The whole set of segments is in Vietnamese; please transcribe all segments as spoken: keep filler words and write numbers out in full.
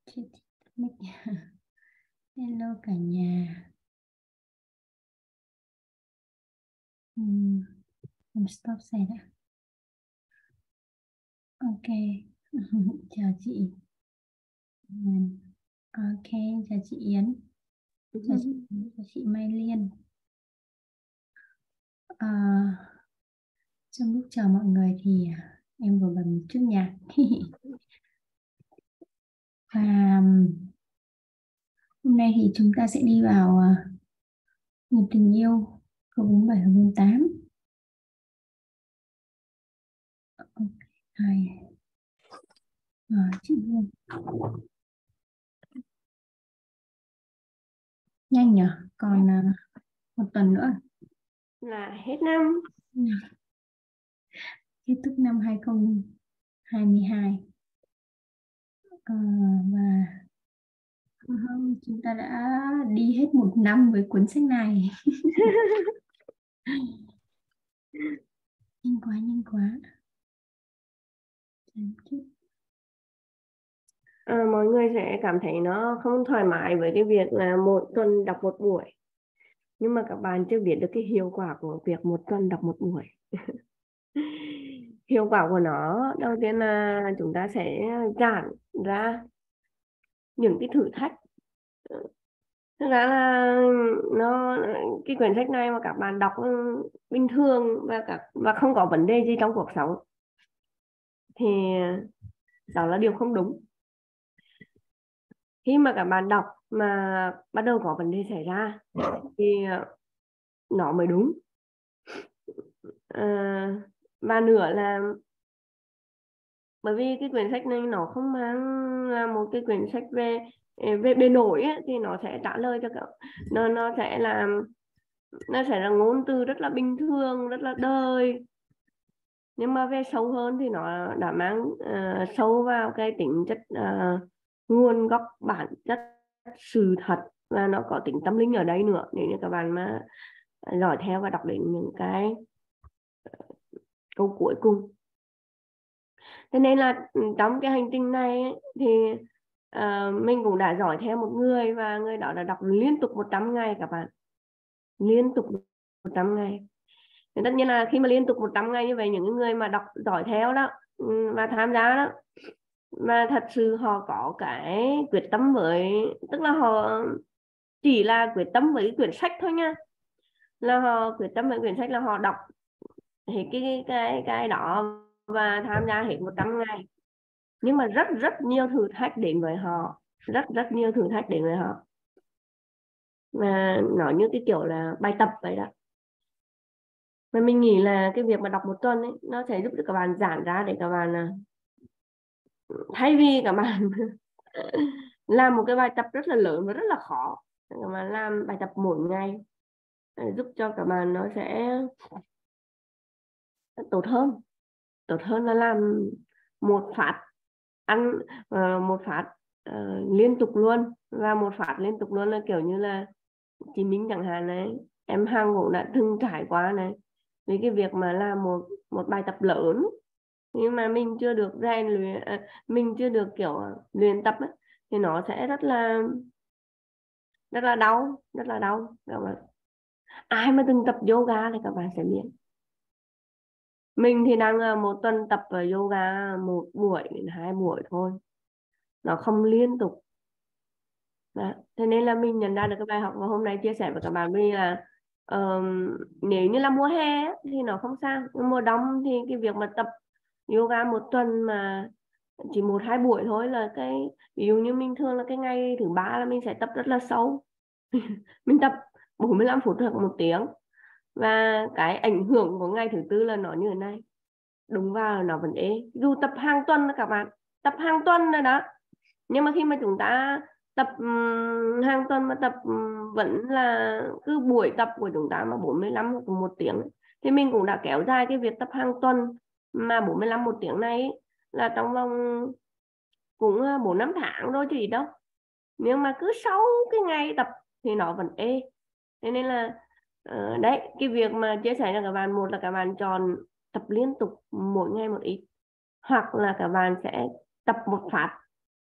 Chết mic. Hello cả nhà. Uhm, Mình stop share đã. Ok. Chào chị. Uhm, Ok, chào chị Yến. Chào chị, chào chị Mai Liên. À, trong lúc chào mọi người thì em vừa bật một chút nhạc. Và hôm nay thì chúng ta sẽ đi vào uh, nhịp tình yêu câu bốn bảy và bốn tám. Hai. À, chị Hương. Nhanh nhỉ? Còn uh, một tuần nữa là hết năm, kết thúc năm hai không hai hai. À, và không, chúng ta đã đi hết một năm với cuốn sách này. Nhanh quá, nhanh quá. à, mọi người sẽ cảm thấy nó không thoải mái với cái việc là một tuần đọc một buổi, nhưng mà các bạn chưa biết được cái hiệu quả của việc một tuần đọc một buổi. Hiệu quả của nó đầu tiên là chúng ta sẽ giãn ra những cái thử thách. Thực ra là nó cái quyển sách này mà các bạn đọc bình thường và các và không có vấn đề gì trong cuộc sống thì đó là điều không đúng. Khi mà các bạn đọc mà bắt đầu có vấn đề xảy ra thì nó mới đúng. À, và nữa là bởi vì cái quyển sách này nó không mang là một cái quyển sách về về bề nổi ấy, thì nó sẽ trả lời cho các nó nó sẽ là nó sẽ là ngôn từ rất là bình thường, rất là đời, nhưng mà về sâu hơn thì nó đã mang uh, sâu vào cái tính chất uh, nguồn gốc bản chất sự thật, và nó có tính tâm linh ở đây nữa nếu như các bạn mà dõi theo và đọc đến những cái câu cuối cùng. Thế nên là trong cái hành trình này ấy, thì uh, mình cũng đã dõi theo một người, và người đó đã đọc liên tục một trăm ngày các bạn, liên tục một trăm ngày. Thì tất nhiên là khi mà liên tục một trăm ngày như vậy, những người mà đọc dõi theo đó và tham gia đó, mà thật sự họ có cái quyết tâm, với tức là họ chỉ là quyết tâm với quyển sách thôi nha, là họ quyết tâm với quyển sách là họ đọc hết cái cái cái đó và tham gia hết một trăm ngày. Nhưng mà rất rất nhiều thử thách đến với họ, rất rất nhiều thử thách đến với họ, và nó như cái kiểu là bài tập vậy đó. Mà mình nghĩ là cái việc mà đọc một tuần ấy, nó sẽ giúp cho các bạn giãn ra để các bạn thay vì các bạn làm một cái bài tập rất là lớn và rất là khó, các bạn làm bài tập mỗi ngày giúp cho các bạn nó sẽ tốt hơn tốt hơn là làm một phát ăn uh, một phát uh, liên tục luôn. Và một phát liên tục luôn là kiểu như là chị Minh chẳng hạn này, em Hằng cũng đã từng trải qua này, vì cái việc mà làm một một bài tập lớn nhưng mà mình chưa được rèn luyện, à, mình chưa được kiểu luyện tập ấy, thì nó sẽ rất là rất là đau, rất là đau các bạn. Ai mà từng tập yoga thì các bạn sẽ biết. Mình thì đang một tuần tập ở yoga một buổi đến hai buổi thôi, nó không liên tục. Đó. Thế nên là mình nhận ra được cái bài học và hôm nay chia sẻ với các bạn, vì là um, nếu như là mùa hè thì nó không sao, nhưng mùa đông thì cái việc mà tập yoga một tuần mà chỉ một hai buổi thôi là cái, ví dụ như mình thường là cái ngày thứ ba là mình sẽ tập rất là sâu. Mình tập bốn mươi lăm phút hoặc một tiếng, và cái ảnh hưởng của ngày thứ tư là nó như thế này, đúng vào nó vẫn ế. Dù tập hàng tuần các bạn, tập hàng tuần rồi đó, nhưng mà khi mà chúng ta tập um, hàng tuần mà tập um, vẫn là cứ buổi tập của chúng ta mà bốn mươi lăm hoặc một tiếng, thì mình cũng đã kéo dài cái việc tập hàng tuần mà bốn mươi lăm một tiếng này là trong vòng cũng bốn năm tháng thôi chứ gì đâu. Nhưng mà cứ sau cái ngày tập thì nó vẫn ê. Thế nên là uh, đấy, cái việc mà chia sẻ cho các bạn, một là các bạn chọn tập liên tục mỗi ngày một ít, hoặc là các bạn sẽ tập một phát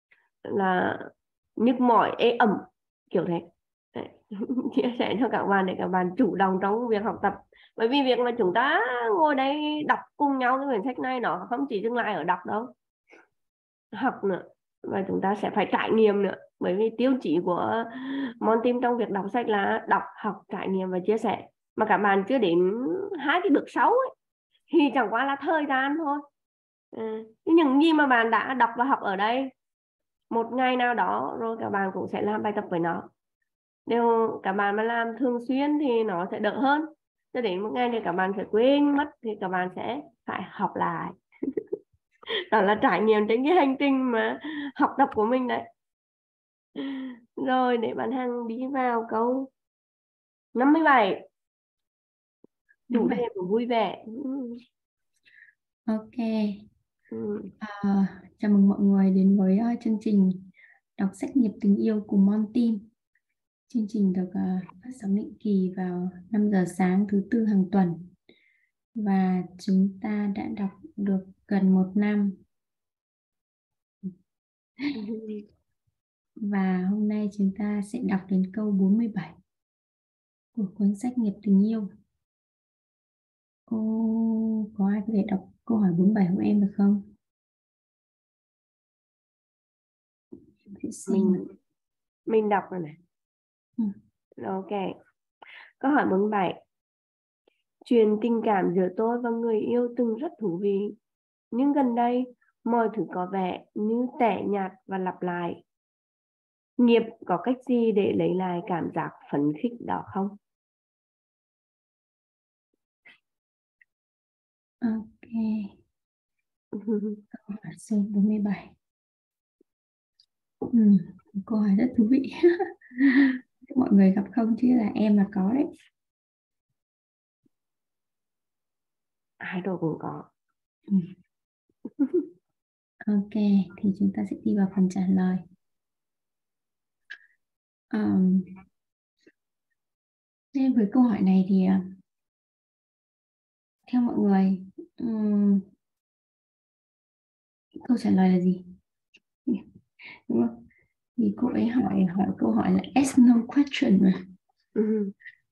là nhức mỏi, ê ẩm kiểu thế. Đấy. Chia sẻ cho các bạn để các bạn chủ động trong việc học tập, bởi vì việc mà chúng ta ngồi đây đọc cùng nhau cái quyển sách này nó không chỉ dừng lại ở đọc đâu, học nữa, và chúng ta sẽ phải trải nghiệm nữa, bởi vì tiêu chí của môn team trong việc đọc sách là đọc, học, trải nghiệm và chia sẻ. Mà các bạn chưa đến hai cái bước sáu ấy, thì chẳng qua là thời gian thôi. Ừ. Những gì mà bạn đã đọc và học ở đây, một ngày nào đó rồi các bạn cũng sẽ làm bài tập với nó. Nếu các bạn mà làm thường xuyên thì nó sẽ đỡ hơn, cho đến một ngày thì các bạn sẽ quên mất, thì các bạn sẽ phải học lại. Đó là trải nghiệm trên cái hành trình mà học tập của mình đấy. Rồi để bạn Hằng đi vào câu năm mươi bảy, chủ đề của vui vẻ. Ok. Ừ. À, chào mừng mọi người đến với uh, chương trình đọc sách nghiệp tình yêu cùng Mon Team. Chương trình được uh, phát sóng định kỳ vào năm giờ sáng thứ tư hàng tuần. Và chúng ta đã đọc được gần một năm. Và hôm nay chúng ta sẽ đọc đến câu bốn mươi bảy của cuốn sách nghiệp tình yêu. Cô có ai có thể đọc câu hỏi bốn mươi bảy của em được không? Mình mình đọc rồi này. Ừ. Ok. Câu hỏi bốn mươi bảy. Chuyện tình cảm giữa tôi và người yêu từng rất thú vị, nhưng gần đây mọi thứ có vẻ như tẻ nhạt và lặp lại. Nghiệp có cách gì để lấy lại cảm giác phấn khích đó không? Ok. Câu hỏi số bốn mươi bảy. Ừ, câu hỏi rất thú vị. Mọi người gặp không chứ là em là có đấy. Ai rồi cũng có. Ừ. Ok, thì chúng ta sẽ đi vào phần trả lời. Um, nên với câu hỏi này thì theo mọi người, um, câu trả lời là gì? Đúng không? Vì cô ấy hỏi hỏi câu hỏi là yes no question mà. Ừ.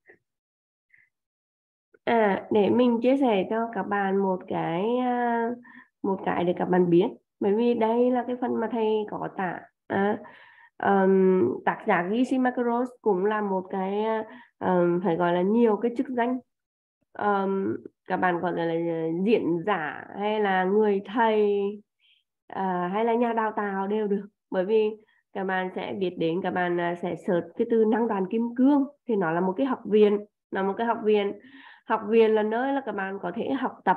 À, để mình chia sẻ cho các bạn một cái một cái để các bạn biết, bởi vì đây là cái phần mà thầy có tả. À, um, tác giả Gysi Macros cũng là một cái um, phải gọi là nhiều cái chức danh. Um, các bạn gọi là, là diễn giả hay là người thầy, uh, hay là nhà đào tạo đều được, bởi vì các bạn sẽ biết đến, các bạn sẽ search cái từ năng đoàn kim cương thì nó là một cái học viện, là một cái học viện học viện là nơi là các bạn có thể học tập.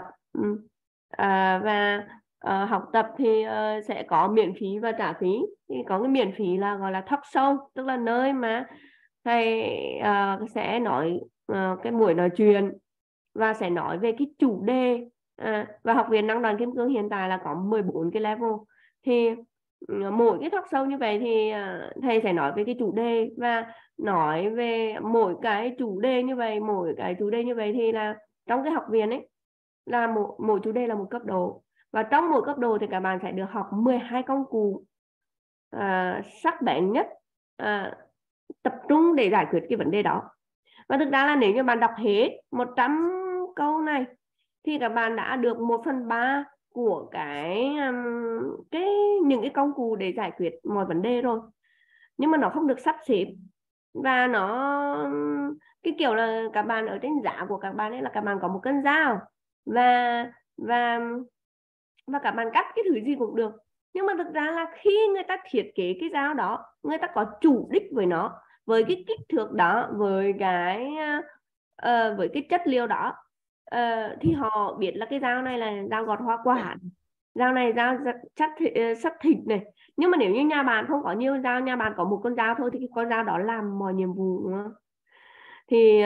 À, và uh, học tập thì uh, sẽ có miễn phí và trả phí. Thì có cái miễn phí là gọi là talk show, tức là nơi mà thầy uh, sẽ nói uh, cái buổi nói chuyện và sẽ nói về cái chủ đề. À, và học viện năng đoàn kim cương hiện tại là có mười bốn cái level, thì mỗi cái talk show như vậy thì uh, thầy sẽ nói về cái chủ đề, và nói về mỗi cái chủ đề như vậy mỗi cái chủ đề như vậy thì là trong cái học viện ấy là một mỗi chủ đề là một cấp độ, và trong mỗi cấp độ thì các bạn sẽ được học mười hai công cụ à, sắc bén nhất, à, tập trung để giải quyết cái vấn đề đó. Và thực ra là nếu như bạn đọc hết một trăm câu này thì các bạn đã được một phần ba của cái cái những cái công cụ để giải quyết mọi vấn đề rồi, nhưng mà nó không được sắp xếp, và nó cái kiểu là các bạn ở trên giá của các bạn ấy là các bạn có một cân dao, và và và các bạn cắt cái thứ gì cũng được. Nhưng mà thực ra là khi người ta thiết kế cái dao đó, người ta có chủ đích với nó, với cái kích thước đó, với cái uh, với cái chất liệu đó, uh, thì họ biết là cái dao này là dao gọt hoa quả, dao này dao sắc sắc thịt này. Nhưng mà nếu như nhà bạn không có nhiều dao, nhà bạn có một con dao thôi, thì cái con dao đó làm mọi nhiệm vụ, đúng không? Thì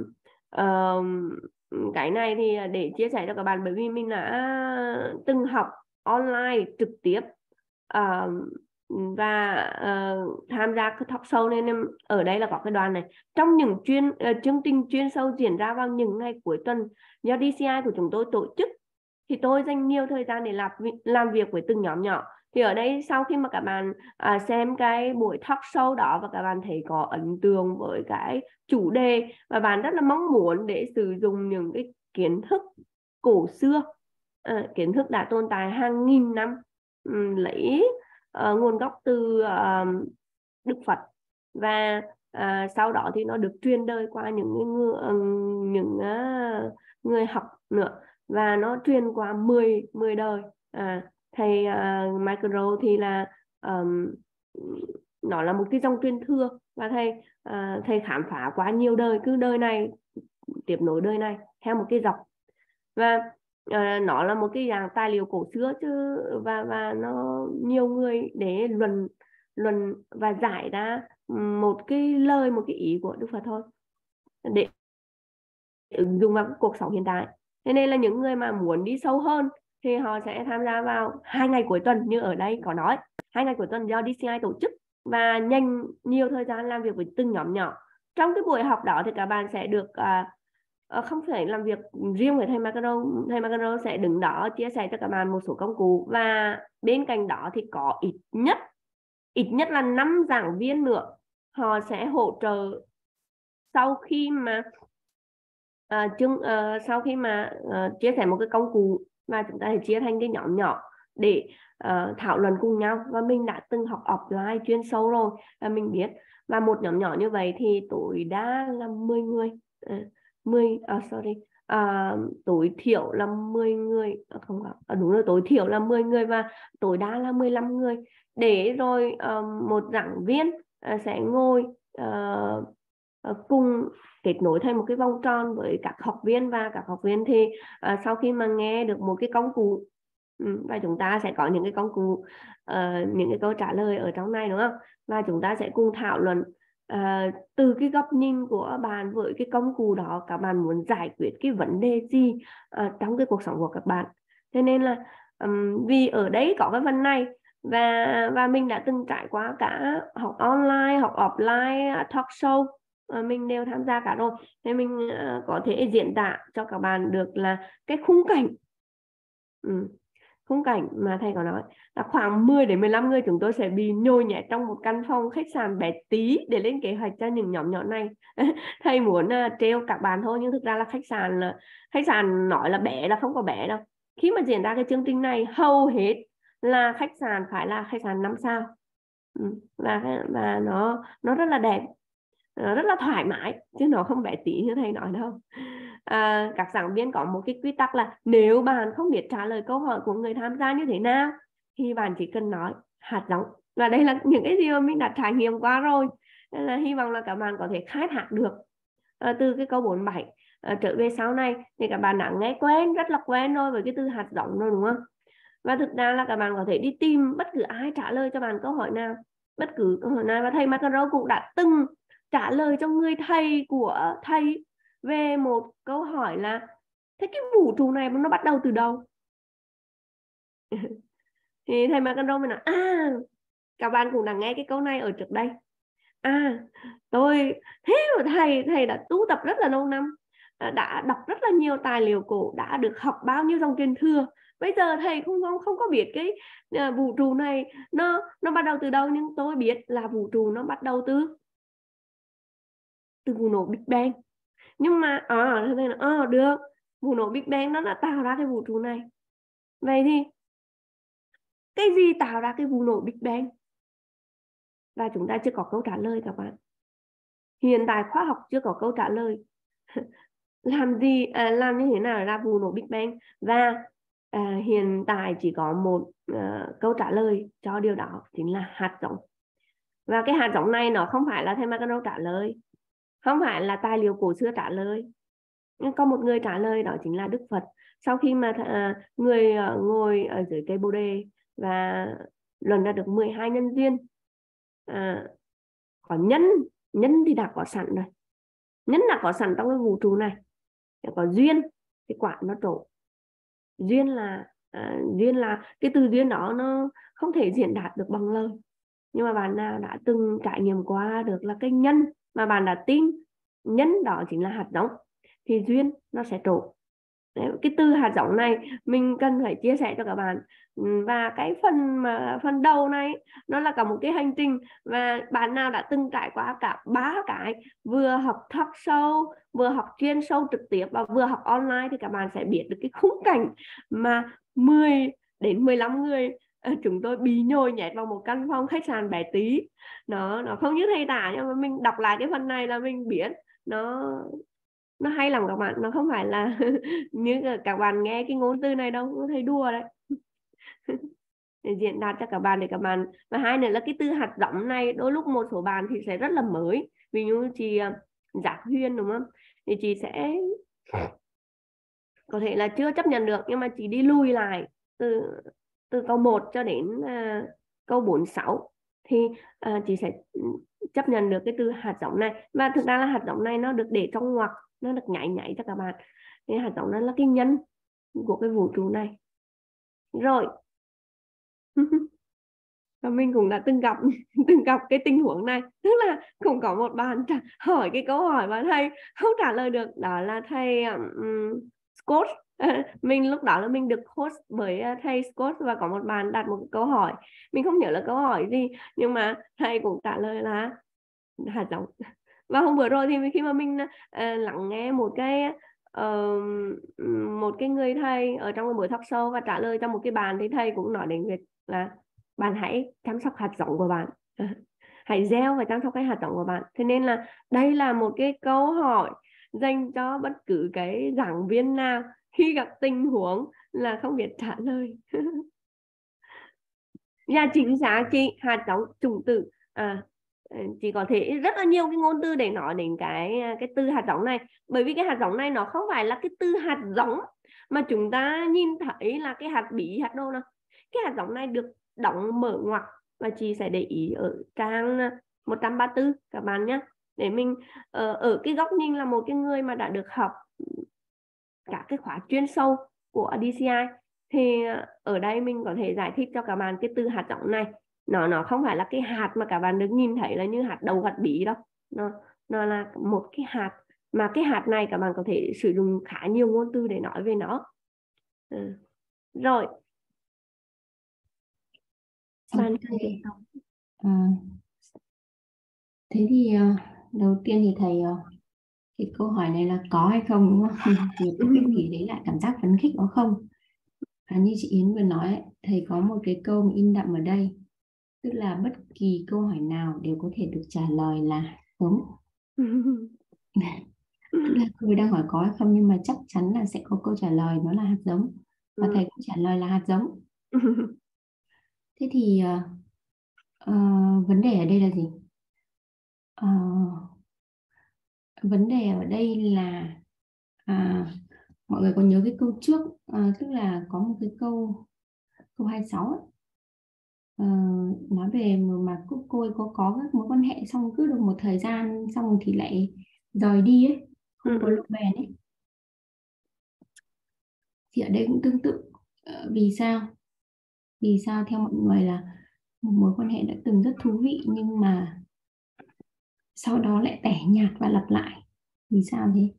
uh, cái này thì để chia sẻ cho các bạn, bởi vì mình đã từng học online trực tiếp uh, và uh, tham gia cái talk show, nên ở đây là có cái đoàn này. Trong những chuyên uh, chương trình chuyên sâu diễn ra vào những ngày cuối tuần do đê xê i của chúng tôi tổ chức, thì tôi dành nhiều thời gian để làm, làm việc với từng nhóm nhỏ. Thì ở đây sau khi mà các bạn à, xem cái buổi talk show đó và các bạn thấy có ấn tượng với cái chủ đề và bạn rất là mong muốn để sử dụng những cái kiến thức cổ xưa, à, kiến thức đã tồn tại hàng nghìn năm, um, lấy uh, nguồn gốc từ uh, Đức Phật, và uh, sau đó thì nó được truyền đời qua những người, uh, những uh, người học nữa, và nó truyền qua mười mười đời. À, thầy uh, Michael Rowe thì là um, nó là một cái dòng truyền thừa, và thầy uh, thầy khám phá qua nhiều đời, cứ đời này tiếp nối đời này theo một cái dọc, và uh, nó là một cái dạng tài liệu cổ xưa chứ, và và nó nhiều người để luận luận và giải ra một cái lời, một cái ý của Đức Phật thôi, để ứng dụng vào cuộc sống hiện tại. Thế nên là những người mà muốn đi sâu hơn thì họ sẽ tham gia vào hai ngày cuối tuần, như ở đây có nói, hai ngày cuối tuần do đê xê i tổ chức, và dành nhiều thời gian làm việc với từng nhóm nhỏ. Trong cái buổi học đó thì các bạn sẽ được uh, không phải làm việc riêng với thầy Macaro, thầy Macaro sẽ đứng đó chia sẻ cho các bạn một số công cụ, và bên cạnh đó thì có ít nhất ít nhất là năm giảng viên nữa, họ sẽ hỗ trợ sau khi mà À, chung, uh, sau khi mà uh, chia sẻ một cái công cụ, và chúng ta sẽ chia thành cái nhóm nhỏ để uh, thảo luận cùng nhau. Và mình đã từng học offline chuyên sâu rồi, và mình biết, và một nhóm nhỏ như vậy thì tối đa là mười người, uh, mười uh, sorry uh, tối thiểu là mười người, uh, không uh, đúng rồi, tối thiểu là mười người và tối đa là mười lăm người, để rồi uh, một giảng viên uh, sẽ ngồi uh, uh, cùng kết nối thành một cái vòng tròn với các học viên, và các học viên thì uh, sau khi mà nghe được một cái công cụ, um, và chúng ta sẽ có những cái công cụ, uh, những cái câu trả lời ở trong này, đúng không? Và chúng ta sẽ cùng thảo luận uh, từ cái góc nhìn của bạn với cái công cụ đó, các bạn muốn giải quyết cái vấn đề gì uh, trong cái cuộc sống của các bạn. Thế nên là um, vì ở đấy có cái phần này, và và mình đã từng trải qua cả học online, học offline, talk show, mình đều tham gia cả rồi, nên mình uh, có thể diễn tả cho các bạn được là cái khung cảnh, ừ. khung cảnh mà thầy có nói là khoảng mười đến mười lăm người chúng tôi sẽ bị nhồi nhét trong một căn phòng khách sạn bé tí để lên kế hoạch cho những nhóm nhỏ này. Thầy muốn uh, trêu các bạn thôi, nhưng thực ra là khách sạn là khách sạn nói là bé là không có bé đâu. Khi mà diễn ra cái chương trình này, hầu hết là khách sạn phải là khách sạn năm sao, ừ. và và nó nó rất là đẹp, rất là thoải mái, chứ nó không bé tí như thầy nói đâu. À, các giảng viên có một cái quy tắc là nếu bạn không biết trả lời câu hỏi của người tham gia như thế nào thì bạn chỉ cần nói hạt giống, và đây là những cái gì mà mình đã trải nghiệm qua rồi, nên là hy vọng là các bạn có thể khai thác được à, từ cái câu bốn bảy à, trở về sau này thì các bạn đã nghe quen, rất là quen rồi với cái từ hạt giống rồi, đúng không? Và thực ra là các bạn có thể đi tìm bất cứ ai trả lời cho bạn câu hỏi nào, bất cứ câu hỏi nào, và thầy Macaro cũng đã từng trả lời cho người thầy của thầy về một câu hỏi là thế cái vũ trụ này nó bắt đầu từ đâu? Thì thầy Macaro mới nói à, các bạn cũng đã nghe cái câu này ở trước đây. À, tôi thế mà thầy thầy đã tu tập rất là lâu năm, đã đọc rất là nhiều tài liệu cổ, đã được học bao nhiêu dòng truyền thừa. Bây giờ thầy không không không có biết cái uh, vũ trụ này nó nó bắt đầu từ đâu, nhưng tôi biết là vũ trụ nó bắt đầu từ từ vụ nổ Big Bang. Nhưng mà à, thế là à, được, vụ nổ Big Bang nó đã tạo ra cái vũ trụ này. Vậy thì cái gì tạo ra cái vụ nổ Big Bang? Và chúng ta chưa có câu trả lời các bạn. Hiện tại khoa học chưa có câu trả lời. làm gì à, làm như thế nào ra vụ nổ Big Bang, và à, hiện tại chỉ có một à, câu trả lời cho điều đó, chính là hạt giống. Và cái hạt giống này nó không phải là thầy Macaro trả lời, không phải là tài liệu cổ xưa trả lời, nhưng có một người trả lời, đó chính là Đức Phật. Sau khi mà à, người à, ngồi ở dưới cây Bồ Đề và luận ra được mười hai nhân duyên, à, có nhân nhân thì đã có sẵn rồi, nhân đã có sẵn trong cái vũ trụ này, có duyên thì quả nó trổ. Duyên là à, duyên là cái từ duyên đó nó không thể diễn đạt được bằng lời, nhưng mà bạn nào đã từng trải nghiệm qua được là cái nhân mà bạn đã tin, nhân đó chính là hạt giống, thì duyên nó sẽ trổ. Cái từ hạt giống này mình cần phải chia sẻ cho các bạn. Và cái phần mà phần đầu này nó là cả một cái hành trình, và bạn nào đã từng trải qua cả ba cái, vừa học talk show, vừa học chuyên sâu trực tiếp và vừa học online, thì các bạn sẽ biết được cái khung cảnh mà mười đến mười lăm người chúng tôi bị nhồi nhét vào một căn phòng khách sạn bé tí. Nó nó không như thầy tả, nhưng mà mình đọc lại cái phần này là mình biết nó nó hay lắm các bạn. Nó không phải là như các bạn nghe cái ngôn từ này đâu, thầy đùa đấy. Để diễn đạt cho các bạn để các bạn. Và hai nữa là cái từ hạt giống này đôi lúc một số bạn thì sẽ rất là mới, ví dụ chị Giác Huyền đúng không, thì chị sẽ có thể là chưa chấp nhận được, nhưng mà chị đi lùi lại từ từ câu một cho đến uh, câu bốn sáu thì uh, chị sẽ chấp nhận được cái từ hạt giống này. Và thực ra là hạt giống này nó được để trong ngoặc, nó được nháy nháy cho các bạn. Thì hạt giống này là cái nhân của cái vũ trụ này. Rồi và mình cũng đã từng gặp từng gặp cái tình huống này, tức là cũng có một bạn hỏi cái câu hỏi mà thầy không trả lời được, đó là thầy um, Scott. Mình lúc đó là mình được host bởi thầy Scott, và có một bạn đặt một cái câu hỏi, mình không nhớ là câu hỏi gì, nhưng mà thầy cũng trả lời là hạt giống. Và hôm vừa rồi thì khi mà mình uh, lắng nghe một cái uh, một cái người thầy ở trong một buổi talk show và trả lời cho một cái bạn, thì thầy cũng nói đến việc là bạn hãy chăm sóc hạt giống của bạn, hãy gieo và chăm sóc cái hạt giống của bạn. Thế nên là đây là một cái câu hỏi dành cho bất cứ cái giảng viên nào khi gặp tình huống là không biết trả lời. Và chính xác chị, hạt giống, chủng tử, à, chị có thể rất là nhiều cái ngôn từ để nói đến cái cái từ hạt giống này. Bởi vì cái hạt giống này nó không phải là cái từ hạt giống mà chúng ta nhìn thấy là cái hạt bí, hạt đâu nào. Cái hạt giống này được đóng mở ngoặc, và chị sẽ để ý ở trang một trăm ba mươi tư các bạn nhé. Để mình ở, ở cái góc nhìn là một cái người mà đã được học cả cái khóa chuyên sâu của đê xê i, thì ở đây mình có thể giải thích cho các bạn cái từ hạt giống này. Nó nó không phải là cái hạt mà các bạn được nhìn thấy là như hạt đậu, hạt bí đâu. Nó, nó là một cái hạt, mà cái hạt này các bạn có thể sử dụng khá nhiều ngôn từ để nói về nó. Ừ. Rồi. Bạn okay. à, Thế thì uh, đầu tiên thì thầy uh, cái câu hỏi này là có hay không, đúng không? Nhiều có cái gì đấy lại cảm giác phấn khích có không? À, như chị Yến vừa nói ấy, thầy có một cái câu mà in đậm ở đây, tức là bất kỳ câu hỏi nào đều có thể được trả lời là đúng. Tức là cô đang hỏi có hay không, nhưng mà chắc chắn là sẽ có câu trả lời nó là hạt giống, và thầy cũng trả lời là hạt giống. Thế thì uh, uh, vấn đề ở đây là gì? Uh, vấn đề ở đây là à, mọi người có nhớ cái câu trước, à, tức là có một cái câu câu hai mươi sáu ấy, à, nói về mà cô, cô ấy có có các mối quan hệ xong cứ được một thời gian xong thì lại rời đi ấy, không có lộ bền ấy. Thì ở đây cũng tương tự. À, vì sao vì sao theo mọi người là một mối quan hệ đã từng rất thú vị nhưng mà sau đó lại tẻ nhạt và lặp lại, vì sao thế?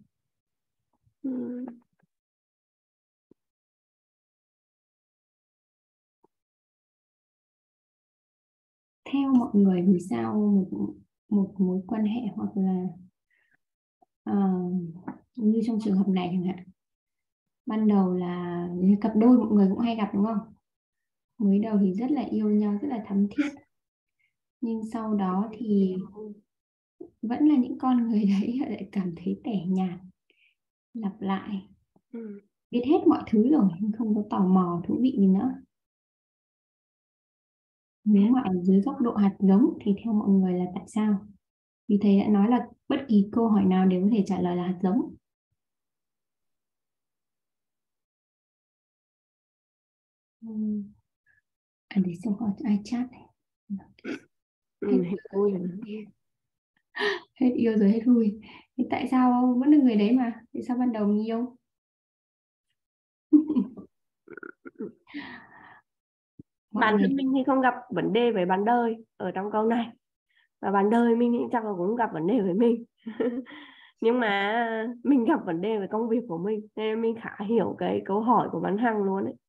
Theo mọi người vì sao một một mối quan hệ, hoặc là uh, như trong trường hợp này chẳng hạn, ban đầu là như cặp đôi mọi người cũng hay gặp đúng không, mới đầu thì rất là yêu nhau, rất là thắm thiết, nhưng sau đó thì vẫn là những con người đấy lại cảm thấy tẻ nhạt, lặp lại, biết hết mọi thứ rồi nhưng không có tò mò thú vị gì nữa. Nếu mà ở dưới góc độ hạt giống thì theo mọi người là tại sao? Vì thầy đã nói là bất kỳ câu hỏi nào đều có thể trả lời là hạt giống. À, để xem có ai chat này. Hết, hết yêu rồi hết vui. Thì tại sao vẫn là người đấy mà? Tại sao ban đầu mình yêu? Bản thân mình thì không gặp vấn đề với bạn đời ở trong câu này, và bạn đời mình thì chắc là cũng gặp vấn đề với mình. Nhưng mà mình gặp vấn đề về công việc của mình nên mình khá hiểu cái câu hỏi của bạn Hằng luôn ấy.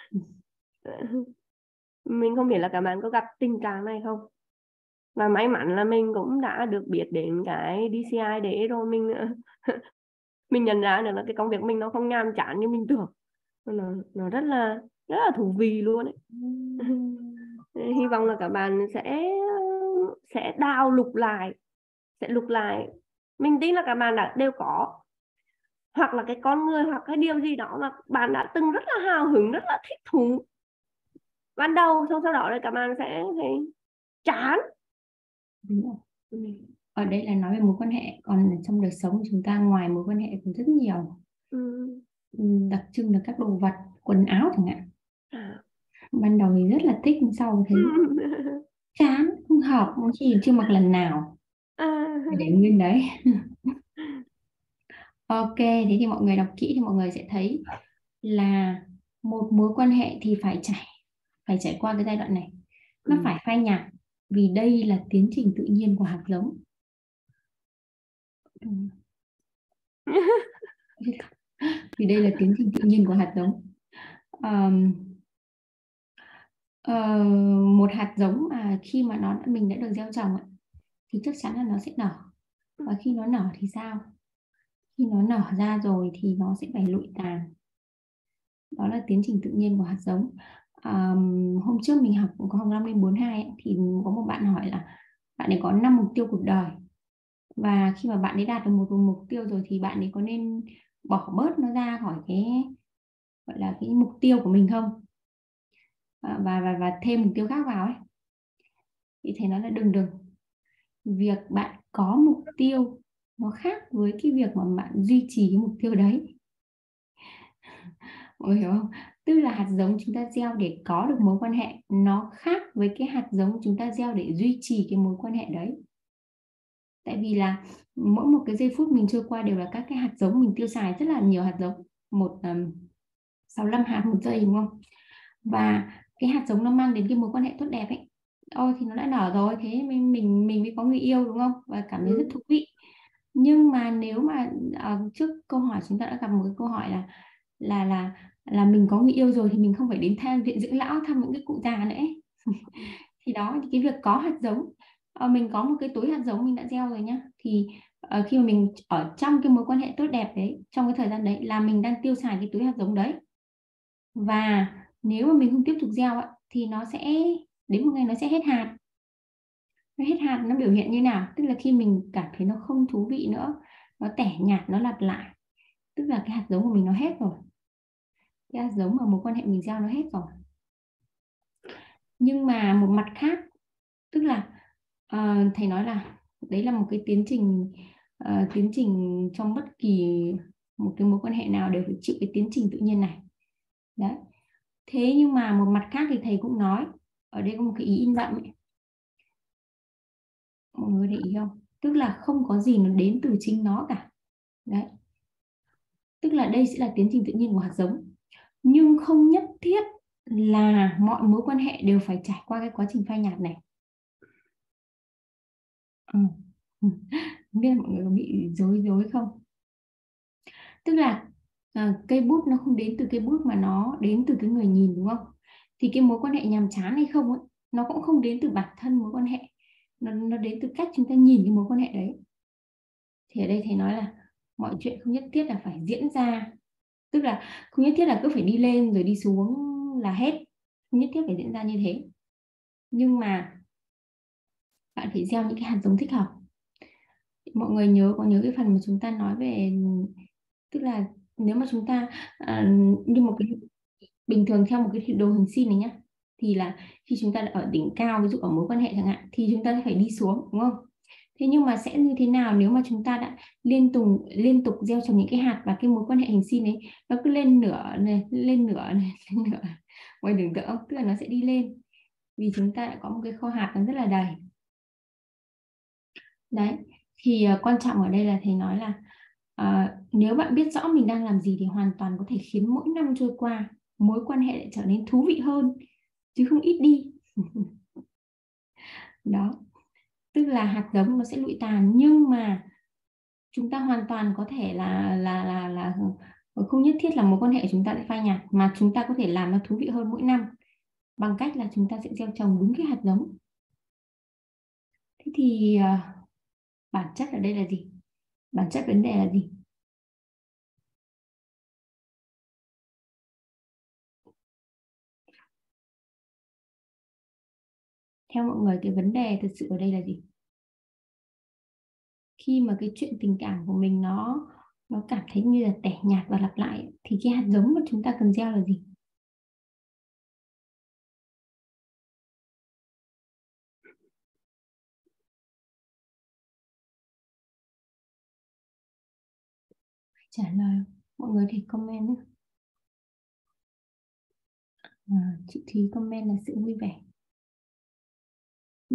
Mình không biết là các bạn có gặp tình trạng này không. Và may mắn là mình cũng đã được biết đến cái đê xê i để rồi mình mình nhận ra được là cái công việc mình nó không nhàm chán như mình tưởng, nó, nó rất là rất là thú vị luôn ấy. Hy vọng là các bạn sẽ sẽ đào lục lại sẽ lục lại mình tin là các bạn đã đều có hoặc là cái con người hoặc cái điều gì đó mà bạn đã từng rất là hào hứng, rất là thích thú ban đầu, xong sau đó là các bạn sẽ thấy chán. Đúng rồi. Ở đây là nói về mối quan hệ, còn trong đời sống của chúng ta ngoài mối quan hệ cũng rất nhiều. Ừ. Đặc trưng là các đồ vật, quần áo chẳng hạn. À. Ban đầu thì rất là thích, sau thấy chán, không hợp, không chỉ chưa mặc lần nào, À. để nguyên đấy. Ok, thế thì mọi người đọc kỹ thì mọi người sẽ thấy là một mối quan hệ thì phải trải phải trải qua cái giai đoạn này, nó Ừ. phải phai nhạt, vì đây là tiến trình tự nhiên của hạt giống. Vì đây là tiến trình tự nhiên của hạt giống. Um, uh, một hạt giống mà khi mà nó mình đã được gieo trồng ấy, thì chắc chắn là nó sẽ nở. Và khi nó nở thì sao? Khi nó nở ra rồi thì nó sẽ phải lụi tàn. Đó là tiến trình tự nhiên của hạt giống. Um, hôm trước mình học có học năm lên bốn hai ấy, thì có một bạn hỏi là bạn ấy có năm mục tiêu cuộc đời, và khi mà bạn ấy đạt được một mục tiêu rồi thì bạn ấy có nên bỏ bớt nó ra khỏi cái gọi là cái mục tiêu của mình không, và và và thêm mục tiêu khác vào ấy. Thì thầy nói là đừng đừng việc bạn có mục tiêu nó khác với cái việc mà bạn duy trì cái mục tiêu đấy. Mọi người hiểu không? Tức là hạt giống chúng ta gieo để có được mối quan hệ nó khác với cái hạt giống chúng ta gieo để duy trì cái mối quan hệ đấy. Tại vì là mỗi một cái giây phút mình trôi qua đều là các cái hạt giống mình tiêu xài rất là nhiều hạt giống, một um, sáu mươi lăm hạt một giây đúng không? Và cái hạt giống nó mang đến cái mối quan hệ tốt đẹp ấy, ôi thì nó đã nở rồi, thế mình mình mình mới có người yêu đúng không, và cảm thấy rất thú vị. Nhưng mà nếu mà uh, trước câu hỏi chúng ta đã gặp một cái câu hỏi là là là là mình có người yêu rồi thì mình không phải đến thăm viện dưỡng lão thăm những cái cụ già nữa ấy. Thì đó, thì cái việc có hạt giống, uh, mình có một cái túi hạt giống mình đã gieo rồi nhá, thì uh, khi mà mình ở trong cái mối quan hệ tốt đẹp đấy, trong cái thời gian đấy là mình đang tiêu xài cái túi hạt giống đấy. Và nếu mà mình không tiếp tục gieo ấy, thì nó sẽ đến một ngày nó sẽ hết hạt. Nó hết hạt nó biểu hiện như nào? Tức là khi mình cảm thấy nó không thú vị nữa, nó tẻ nhạt, nó lặp lại, tức là cái hạt giống của mình nó hết rồi, cái hạt giống mà mối quan hệ mình gieo nó hết rồi. Nhưng mà một mặt khác, tức là uh, thầy nói là đấy là một cái tiến trình uh, tiến trình trong bất kỳ một cái mối quan hệ nào đều phải chịu cái tiến trình tự nhiên này đấy. Thế nhưng mà một mặt khác thì thầy cũng nói ở đây có một cái ý in đậm ấy. Mọi người để ý không? Tức là không có gì nó đến từ chính nó cả đấy. Tức là đây sẽ là tiến trình tự nhiên của hạt giống, nhưng không nhất thiết là mọi mối quan hệ đều phải trải qua cái quá trình phai nhạt này. Ừ. Không biết mọi người có bị rối rối không? Tức là à, cây bút nó không đến từ cây bút mà nó đến từ cái người nhìn đúng không? Thì cái mối quan hệ nhàm chán hay không ấy, nó cũng không đến từ bản thân mối quan hệ, nó, nó đến từ cách chúng ta nhìn cái mối quan hệ đấy. Thì ở đây thầy nói là mọi chuyện không nhất thiết là phải diễn ra, tức là không nhất thiết là cứ phải đi lên rồi đi xuống là hết, không nhất thiết phải diễn ra như thế. Nhưng mà bạn phải gieo những cái hạt giống thích hợp. Mọi người nhớ có nhớ cái phần mà chúng ta nói về, tức là nếu mà chúng ta à, như một cái bình thường theo một cái đồ hình sin này nhá, thì là khi chúng ta đã ở đỉnh cao, ví dụ ở mối quan hệ chẳng hạn, thì chúng ta sẽ phải đi xuống đúng không? Thế nhưng mà sẽ như thế nào nếu mà chúng ta đã liên tục liên tục gieo trồng những cái hạt, và cái mối quan hệ hình sin ấy nó cứ lên nửa này, lên nửa này, lên nửa, ngoài đường tượng không? Tức là nó sẽ đi lên vì chúng ta đã có một cái kho hạt nó rất là đầy. Đấy, thì uh, quan trọng ở đây là thầy nói là uh, nếu bạn biết rõ mình đang làm gì thì hoàn toàn có thể khiến mỗi năm trôi qua mối quan hệ lại trở nên thú vị hơn chứ không ít đi. Đó, tức là hạt giống nó sẽ lụi tàn, nhưng mà chúng ta hoàn toàn có thể là là là là không nhất thiết là mối quan hệ của chúng ta sẽ phai nhạt, mà chúng ta có thể làm nó thú vị hơn mỗi năm bằng cách là chúng ta sẽ gieo trồng đúng cái hạt giống. Thế thì uh, bản chất ở đây là gì? Bản chất vấn đề là gì? Theo mọi người cái vấn đề thực sự ở đây là gì? Khi mà cái chuyện tình cảm của mình nó nó cảm thấy như là tẻ nhạt và lặp lại, thì cái hạt giống mà chúng ta cần gieo là gì? Trả lời mọi người thì comment nhé. À, chị Thúy comment là sự vui vẻ. Ừ.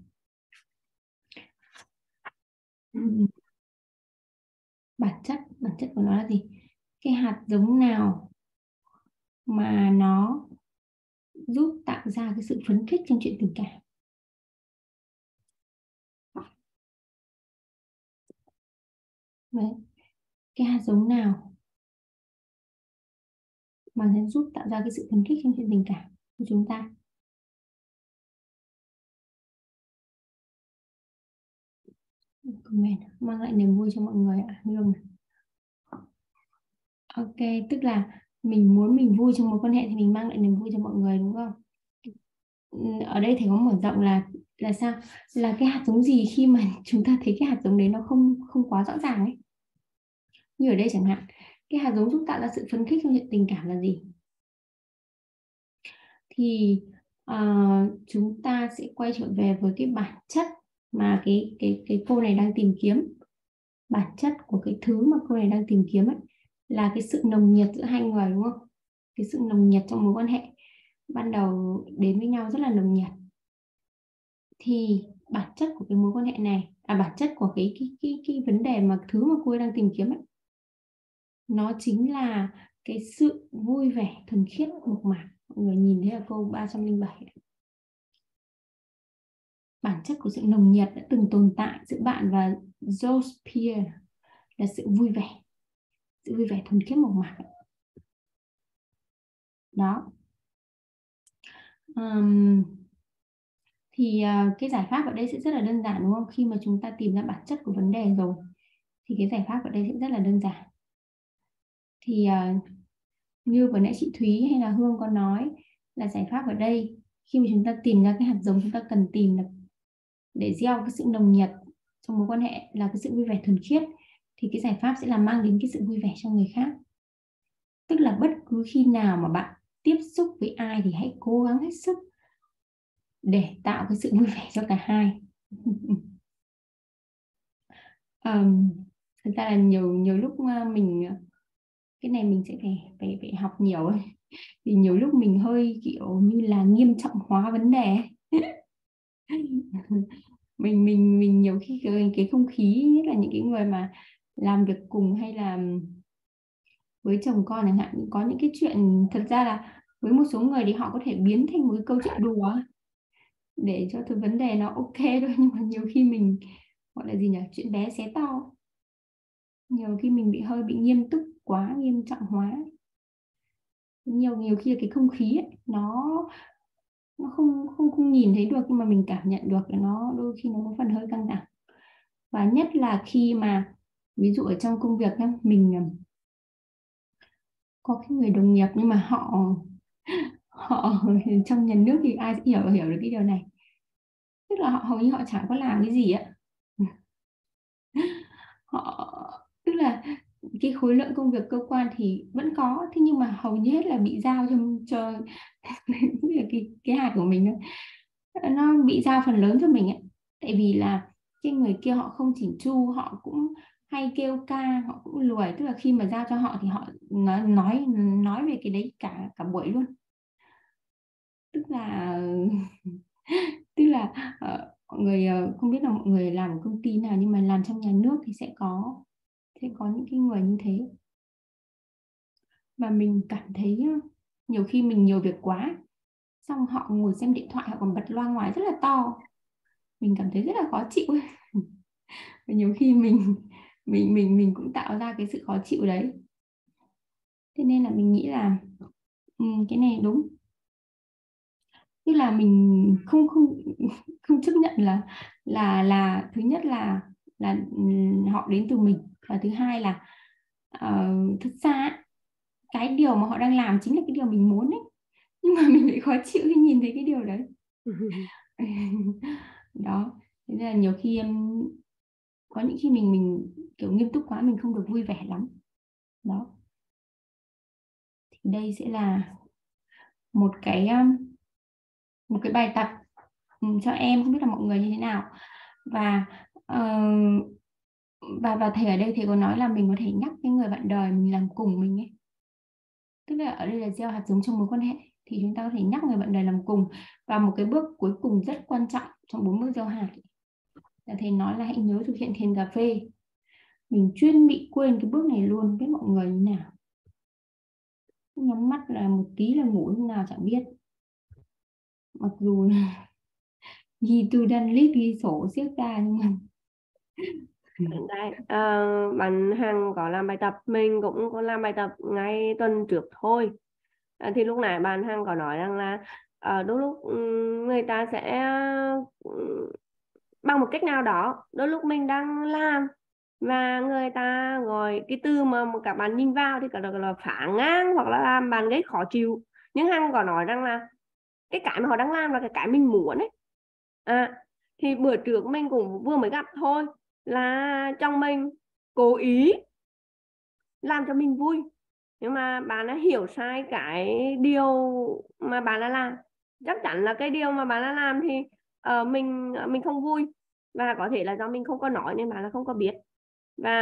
Ừ. Bản chất bản chất của nó là gì? Cái hạt giống nào mà nó giúp tạo ra cái sự phấn khích trong chuyện tình cảm? Đấy. Cái hạt giống nào mà sẽ giúp tạo ra cái sự phấn khích trong chuyện tình cảm của chúng ta? Comment mang lại niềm vui cho mọi người ạ. Lương. Ok, tức là mình muốn mình vui trong mối quan hệ thì mình mang lại niềm vui cho mọi người, đúng không? Ở đây thầy có mở rộng là là sao? Là cái hạt giống gì khi mà chúng ta thấy cái hạt giống đấy nó không không quá rõ ràng ấy. Như ở đây chẳng hạn, cái hạt giống giúp tạo ra sự phấn khích trong chuyện tình cảm là gì? Thì uh, chúng ta sẽ quay trở về với cái bản chất mà cái cái cái cô này đang tìm kiếm. Bản chất của cái thứ mà cô này đang tìm kiếm ấy là cái sự nồng nhiệt giữa hai người, đúng không? Cái sự nồng nhiệt trong mối quan hệ ban đầu đến với nhau rất là nồng nhiệt. Thì bản chất của cái mối quan hệ này, à bản chất của cái cái cái cái vấn đề mà thứ mà cô ấy đang tìm kiếm ấy, nó chính là cái sự vui vẻ thuần khiết mộc mạc. Mọi người nhìn thấy là câu ba trăm linh bảy ấy. Bản chất của sự nồng nhiệt đã từng tồn tại giữa bạn và Zosphere là sự vui vẻ, sự vui vẻ thuần khiết mộc mạc ấy. Đó. Um, thì uh, cái giải pháp ở đây sẽ rất là đơn giản, đúng không? Khi mà chúng ta tìm ra bản chất của vấn đề rồi thì cái giải pháp ở đây sẽ rất là đơn giản. Thì uh, như vừa nãy chị Thúy hay là Hương có nói, là giải pháp ở đây khi mà chúng ta tìm ra cái hạt giống chúng ta cần tìm là để gieo cái sự nồng nhiệt trong mối quan hệ là cái sự vui vẻ thuần khiết, thì cái giải pháp sẽ là mang đến cái sự vui vẻ cho người khác. Tức là bất cứ khi nào mà bạn tiếp xúc với ai thì hãy cố gắng hết sức để tạo cái sự vui vẻ cho cả hai. um, Thực ra là nhiều nhiều lúc mình, cái này mình sẽ phải phải phải học nhiều ấy. Thì nhiều lúc mình hơi kiểu như là nghiêm trọng hóa vấn đề. mình mình mình nhiều khi cái, cái không khí, nhất là những cái người mà làm việc cùng hay là với chồng con chẳng hạn, có những cái chuyện thật ra là với một số người thì họ có thể biến thành một cái câu chuyện đùa để cho cái vấn đề nó ok thôi, nhưng mà nhiều khi mình gọi là gì nhỉ, chuyện bé xé to, nhiều khi mình bị hơi bị nghiêm túc quá, nghiêm trọng hóa. Nhiều nhiều khi là cái không khí ấy, nó nó không không không nhìn thấy được nhưng mà mình cảm nhận được là nó đôi khi nó có phần hơi căng thẳng. Và nhất là khi mà ví dụ ở trong công việc nhá, mình có cái người đồng nghiệp nhưng mà họ họ trong nhà nước thì ai sẽ hiểu hiểu được cái điều này, tức là họ hầu như họ chẳng có làm cái gì ạ. Họ tức là cái khối lượng công việc cơ quan thì vẫn có, thế nhưng mà hầu như hết là bị giao cho cho cái cái hạt của mình thôi, nó bị giao phần lớn cho mình ấy. Tại vì là cái người kia họ không chỉnh chu, họ cũng hay kêu ca, họ cũng lười, tức là khi mà giao cho họ thì họ nói nói nói về cái đấy cả cả buổi luôn. Tức là tức là uh, mọi người uh, không biết là mọi người làm ở công ty nào, nhưng mà làm trong nhà nước thì sẽ có sẽ có những cái người như thế. Và mình cảm thấy nhiều khi mình nhiều việc quá, xong họ ngồi xem điện thoại, họ còn bật loa ngoài rất là to, mình cảm thấy rất là khó chịu. Và nhiều khi mình mình mình mình cũng tạo ra cái sự khó chịu đấy. Thế nên là mình nghĩ là um, cái này đúng, tức là mình không không không chấp nhận là là là thứ nhất là là um, họ đến từ mình, và thứ hai là uh, thực ra cái điều mà họ đang làm chính là cái điều mình muốn ấy, nhưng mà mình lại khó chịu khi nhìn thấy cái điều đấy. Đó, thế nên là nhiều khi em có những khi mình mình kiểu nghiêm túc quá, mình không được vui vẻ lắm. Đó, thì đây sẽ là một cái um, một cái bài tập um, cho em, không biết là mọi người như thế nào. Và uh, và và thầy ở đây thầy có nói là mình có thể nhắc cái người bạn đời mình làm cùng mình ấy, tức là ở đây là gieo hạt giống trong mối quan hệ, thì chúng ta có thể nhắc người bạn đời làm cùng. Và một cái bước cuối cùng rất quan trọng trong bốn bước gieo hạt là thầy nói là hãy nhớ thực hiện thiền cà phê. Mình chuyên bị quên cái bước này luôn, biết mọi người như nào. Nhắm mắt là một tí là ngủ lúc nào chẳng biết, mặc dù ghi tu đăng list ghi sổ siết ra nhưng mà Đấy, uh, bạn Hằng có làm bài tập, mình cũng có làm bài tập ngay tuần trước thôi. À, thì lúc nãy bạn Hằng có nói rằng là uh, đôi lúc um, người ta sẽ um, bằng một cách nào đó, đôi lúc mình đang làm và người ta gọi cái từ mà các bạn nhìn vào thì cả là, là phá ngang hoặc là làm bạn gây khó chịu, nhưng Hằng có nói rằng là cái cái mà họ đang làm là cái cái mình muốn ấy. À, thì bữa trước mình cũng vừa mới gặp thôi, là chồng mình cố ý làm cho mình vui, nhưng mà bạn đã hiểu sai cái điều mà bạn đã làm. Chắc chắn là cái điều mà bạn đã làm thì uh, mình mình không vui, và có thể là do mình không có nói nên bạn là không có biết. Và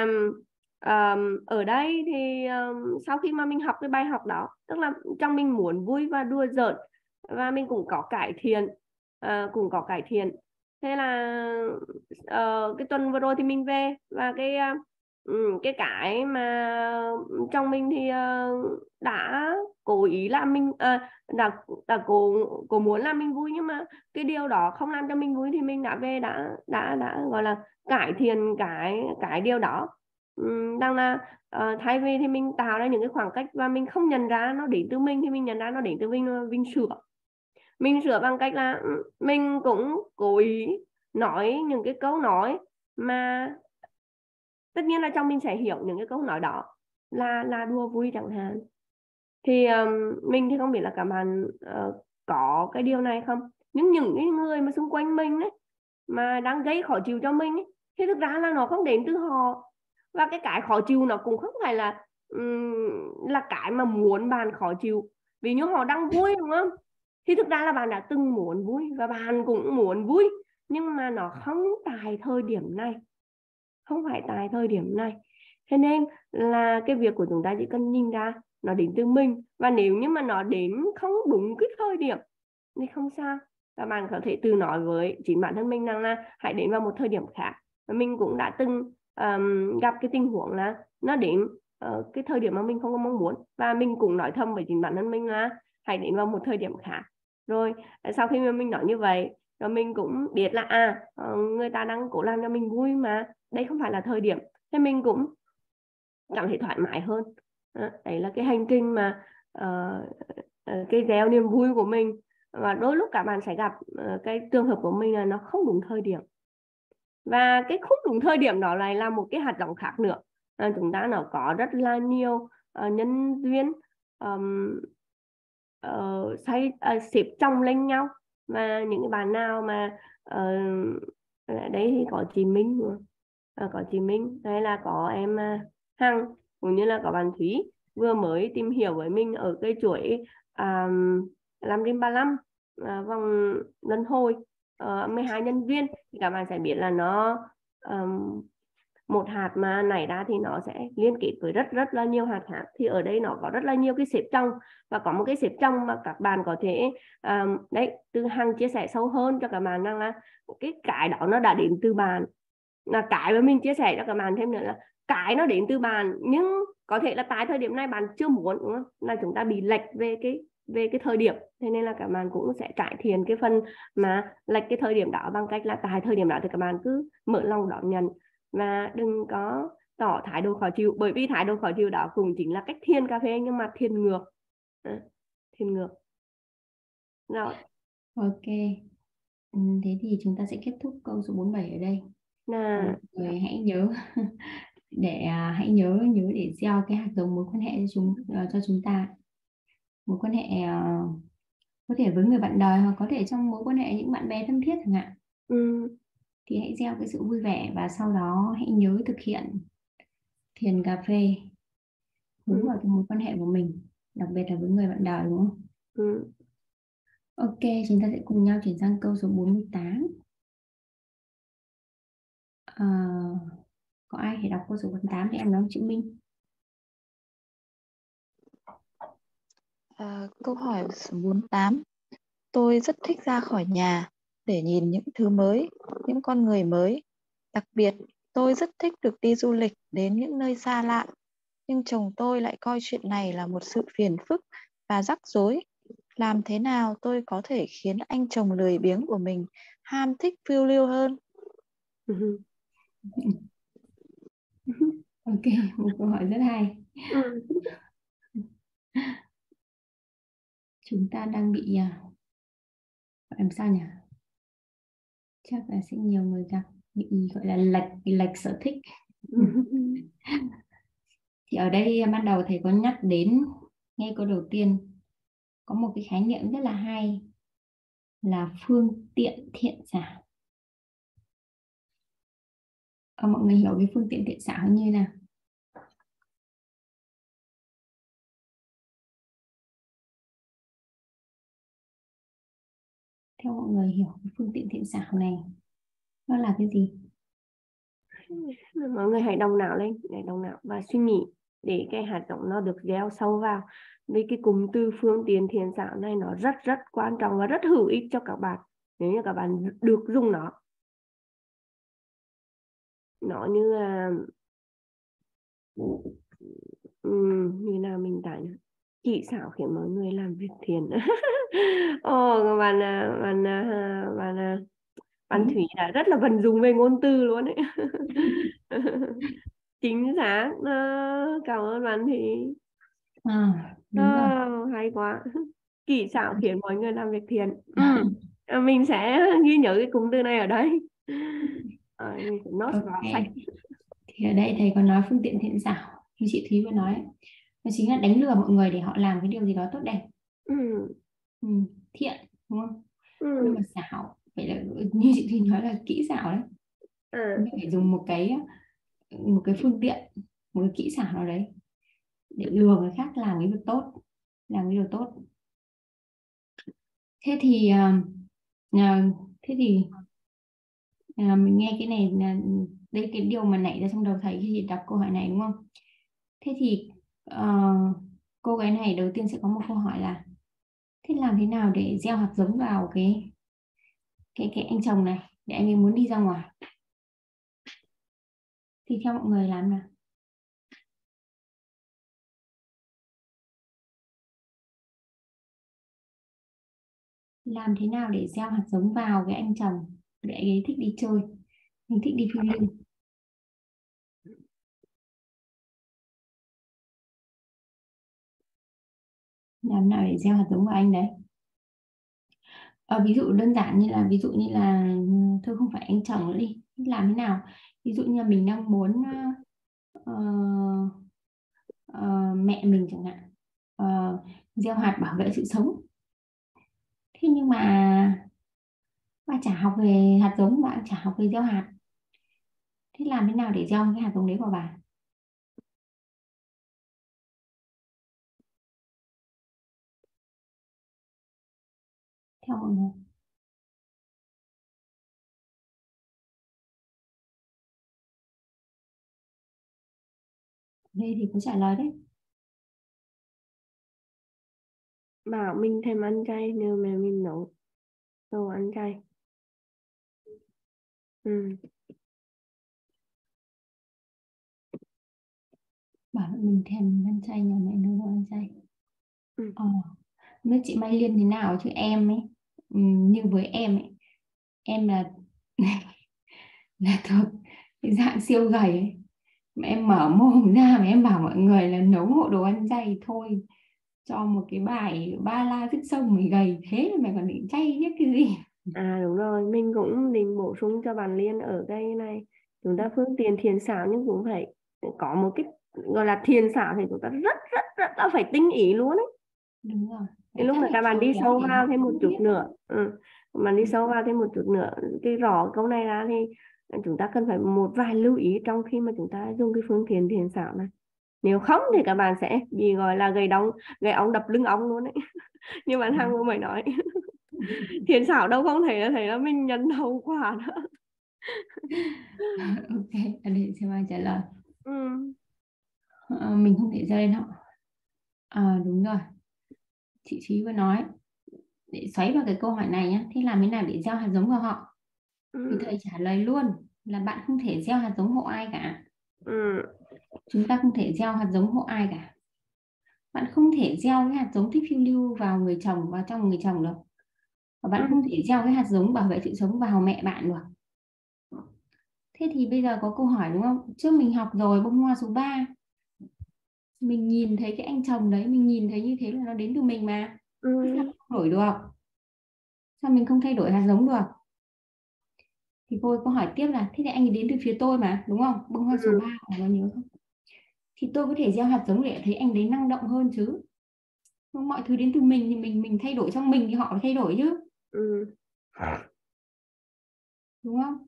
um, ở đây thì um, sau khi mà mình học cái bài học đó, tức là trong mình muốn vui và đùa giỡn, và mình cũng có cải thiện, uh, cũng có cải thiện. Thế là uh, cái tuần vừa rồi thì mình về, và cái uh, cái cái mà trong mình thì uh, đã cố ý làm mình uh, đã đã cố cố muốn làm mình vui, nhưng mà cái điều đó không làm cho mình vui thì mình đã về đã đã đã gọi là cải thiện cái cái điều đó. Uhm, đang là uh, thay vì thì mình tạo ra những cái khoảng cách và mình không nhận ra nó đến từ mình, thì mình nhận ra nó đến từ mình, mình sửa mình sửa bằng cách là mình cũng cố ý nói những cái câu nói mà tất nhiên là trong mình sẽ hiểu những cái câu nói đó là là đùa vui chẳng hạn. Thì um, mình thì không biết là các bạn uh, có cái điều này không, nhưng những cái người mà xung quanh mình ấy mà đang gây khó chịu cho mình ấy, thì thực ra là nó không đến từ họ, và cái cái khó chịu nó cũng không phải là um, là cái mà muốn bạn khó chịu. Vì như họ đang vui đúng không, thì thực ra là bạn đã từng muốn vui và bạn cũng muốn vui, nhưng mà nó không tại thời điểm này, không phải tại thời điểm này. Thế nên là cái việc của chúng ta chỉ cần nhìn ra nó đến từ mình, và nếu như mà nó đến không đúng cái thời điểm thì không sao, và bạn có thể tự nói với chính bản thân mình rằng là hãy đến vào một thời điểm khác. Và mình cũng đã từng um, gặp cái tình huống là nó đến uh, cái thời điểm mà mình không có mong muốn, và mình cũng nói thầm với chính bản thân mình là hãy đến vào một thời điểm khác. Rồi sau khi mà mình nói như vậy, rồi mình cũng biết là à người ta đang cố làm cho mình vui mà đây không phải là thời điểm, thế mình cũng cảm thấy thoải mái hơn. À, đấy là cái hành trình mà uh, cái gieo niềm vui của mình. Và đôi lúc các bạn sẽ gặp uh, cái trường hợp của mình là nó không đúng thời điểm, và cái không đúng thời điểm đó lại là một cái hạt giống khác nữa. À, chúng ta nó có rất là nhiều uh, nhân duyên um, uh, xây uh, xếp chồng lên nhau, và những bạn nào mà uh, đấy thì có chị Minh nữa. À, có chị Minh hay là có em uh, Hằng, cũng như là có bạn Thúy vừa mới tìm hiểu với mình ở cái chuỗi um, làm rim ba lăm uh, vòng luân hồi uh, mười hai nhân viên, thì các bạn sẽ biết là nó um, một hạt mà nảy ra thì nó sẽ liên kết với rất rất là nhiều hạt khác. Thì ở đây nó có rất là nhiều cái xếp trong, và có một cái xếp trong mà các bạn có thể um, đấy từ Hằng chia sẻ sâu hơn cho các bạn rằng là cái cái đó nó đã đến từ bạn, là cái mà mình chia sẻ cho các bạn thêm nữa là cái nó đến từ bạn, nhưng có thể là tại thời điểm này bạn chưa muốn, đúng không? Là chúng ta bị lệch về cái về cái thời điểm, thế nên là các bạn cũng sẽ cải thiện cái phần mà lệch cái thời điểm đó bằng cách là tại thời điểm đó thì các bạn cứ mở lòng đón nhận, và đừng có tỏ thái độ khó chịu, bởi vì thái độ khó chịu đó cũng chính là cách thiền cà phê nhưng mà thiền ngược. À, thiền ngược. Rồi. Ok. Ừ, thế thì chúng ta sẽ kết thúc câu số bốn mươi bảy ở đây. Nè. Mọi người hãy nhớ để à, hãy nhớ nhớ để gieo cái hạt giống mối quan hệ cho chúng uh, cho chúng ta, mối quan hệ uh, có thể với người bạn đời hoặc có thể trong mối quan hệ những bạn bè thân thiết chẳng hạn. Ừ. Thì hãy gieo cái sự vui vẻ và sau đó hãy nhớ thực hiện thiền cà phê hướng Ừ. vào cái mối quan hệ của mình, đặc biệt là với người bạn đời, đúng không? Ừ. Ok, chúng ta sẽ cùng nhau chuyển sang câu số bốn mươi tám. Ờ, có ai thể đọc câu số bốn mươi tám thì em nói chữ Minh. À, câu hỏi số bốn mươi tám. Tôi rất thích ra khỏi nhà để nhìn những thứ mới, những con người mới. Đặc biệt, tôi rất thích được đi du lịch đến những nơi xa lạ. Nhưng chồng tôi lại coi chuyện này là một sự phiền phức và rắc rối. Làm thế nào tôi có thể khiến anh chồng lười biếng của mình ham thích phiêu lưu hơn? Ừ. Ok, một câu hỏi rất hay. Ừ. Chúng ta đang bị à, gọi làm sao nhỉ? Chắc là sẽ nhiều người gặp bị gọi là lệch lệch sở thích. Thì ở đây ban đầu thầy có nhắc đến, ngay câu đầu tiên có một cái khái niệm rất là hay là phương tiện thiện xảo. Ờ, mọi người hiểu cái phương tiện thiện xảo như thế nào? Theo mọi người hiểu cái phương tiện thiện xảo này nó là cái gì? Mọi người hãy đồng não lên, hãy đồng não và suy nghĩ để cái hạt giống nó được gieo sâu vào. Vì cái cụm từ phương tiện thiện xảo này nó rất rất quan trọng và rất hữu ích cho các bạn nếu như các bạn được dùng nó. Nó như là um, như nào mình tả nhỉ? Kỹ xảo khiến mọi người làm việc thiện. Ồ, oh, bạn bạn bạn bạn Thủy đã rất là vận dụng về ngôn từ luôn ấy. Chính xác. Cảm ơn bạn Thủy. À, đúng rồi. Oh, hay quá. Kỹ xảo khiến mọi người làm việc thiện. Ừ. Mình sẽ ghi nhớ cái cụm từ này ở đây. À, mình sẽ note vào sách. Thì ở đây thầy có nói phương tiện thiện xảo như chị Thúy vừa nói, nó chính là đánh lừa mọi người để họ làm cái điều gì đó tốt đẹp. Ừ. Ừ, thiện đúng không? Ừ. Nhưng mà xảo vậy là như chị Thúy nói là kỹ xảo đấy. À. Phải dùng một cái một cái phương tiện, một cái kỹ xảo nào đấy để lừa người khác làm cái việc tốt, làm cái điều tốt. Thế thì uh, thế thì uh, mình nghe cái này là đây cái điều mà nảy ra trong đầu thầy khi chị đọc câu hỏi này, đúng không? Thế thì uh, cô gái này đầu tiên sẽ có một câu hỏi là thế làm thế nào để gieo hạt giống vào cái cái cái anh chồng này để anh ấy muốn đi ra ngoài? Thì theo mọi người làm nào? Làm thế nào để gieo hạt giống vào cái anh chồng để anh ấy thích đi chơi, anh thích đi phiêu lưu? Làm nào để gieo hạt giống vào anh đấy? À, ví dụ đơn giản như là ví dụ như là thôi không phải anh chồng nữa đi, làm thế nào ví dụ như là mình đang muốn uh, uh, mẹ mình chẳng hạn uh, gieo hạt bảo vệ sự sống, thế nhưng mà bà chả học về hạt giống, bạn chả học về gieo hạt, thế làm thế nào để gieo cái hạt giống đấy vào bà? Theo mọi người đây thì có trả lời đấy. Bảo mình thèm ăn chay nếu mà mình nấu đồ ăn chay. Ừ. Bảo mình thèm ăn chay, nhà mẹ nấu đồ ăn chay. Ừ. Ờ, biết chị Mai Liên thế nào chứ em ấy, ừ, như với em ấy, em là là thuộc cái dạng siêu gầy ấy. mà em mở mồm ra mà em bảo mọi người là nấu hộ đồ ăn chay thôi, cho một cái bài ba la dứt sông mày gầy thế mày còn định chay nhất cái gì. À đúng rồi, mình cũng định bổ sung cho bạn Liên ở cái này, chúng ta phương tiện thiền xảo nhưng cũng phải có một cái gọi là thiền xảo thì chúng ta rất rất rất là phải tinh ý luôn ấy. Đúng rồi. Cái lúc mà các bạn đi sâu vào thêm một chút nữa, ừ. Mà đi sâu vào thêm một chút nữa cái rõ câu này ra thì chúng ta cần phải một vài lưu ý trong khi mà chúng ta dùng cái phương tiện thiền xảo này. Nếu không thì các bạn sẽ bị gọi là gầy đóng gầy ống đập lưng ống luôn ấy. Như bạn Hằng vừa mới nói. Thiền xảo đâu không thể là thấy là mình nhận hậu quả nữa. Ok, để xem ai trả lời. Ừ. À, mình không thể gieo lên họ. À, đúng rồi, chị Trí vừa nói để xoáy vào cái câu hỏi này nhé, thế làm thế nào để gieo hạt giống vào họ? Ừ. Thì thầy trả lời luôn là bạn không thể gieo hạt giống hộ ai cả. Ừ. Chúng ta không thể gieo hạt giống hộ ai cả. Bạn không thể gieo cái hạt giống thích phiêu lưu vào người chồng, vào trong người chồng được. Và bạn Ừ. không thể gieo cái hạt giống bảo vệ sự sống vào mẹ bạn được. Thế thì bây giờ có câu hỏi đúng không? Trước mình học rồi bông hoa số ba, mình nhìn thấy cái anh chồng đấy, mình nhìn thấy như thế là nó đến từ mình mà. Ừ. Sao không đổi được? Sao mình không thay đổi hạt giống được? Thì cô có hỏi tiếp là thế thì anh ấy đến từ phía tôi mà, đúng không? Bông hoa số Ừ. ba có nhớ không? Thì tôi có thể gieo hạt giống để thấy anh đấy năng động hơn chứ. Nhưng mọi thứ đến từ mình thì mình mình thay đổi trong mình thì họ phải thay đổi chứ. Ừ. Đúng không?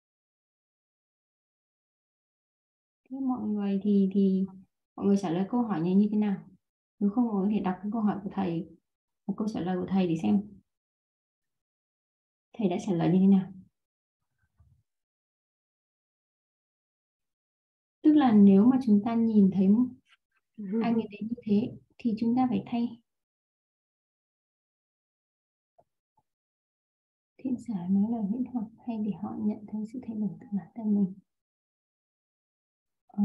Thế mọi người thì thì mọi người trả lời câu hỏi này như thế nào? Nếu không có thể đọc cái câu hỏi của thầy, một câu trả lời của thầy để xem thầy đã trả lời như thế nào. Tức là nếu mà chúng ta nhìn thấy anh ấy đến như thế thì chúng ta phải thay. Thiện giả nói lời huyễn hoặc hay để họ nhận thấy sự thay đổi từ bản thân mình. Ờ.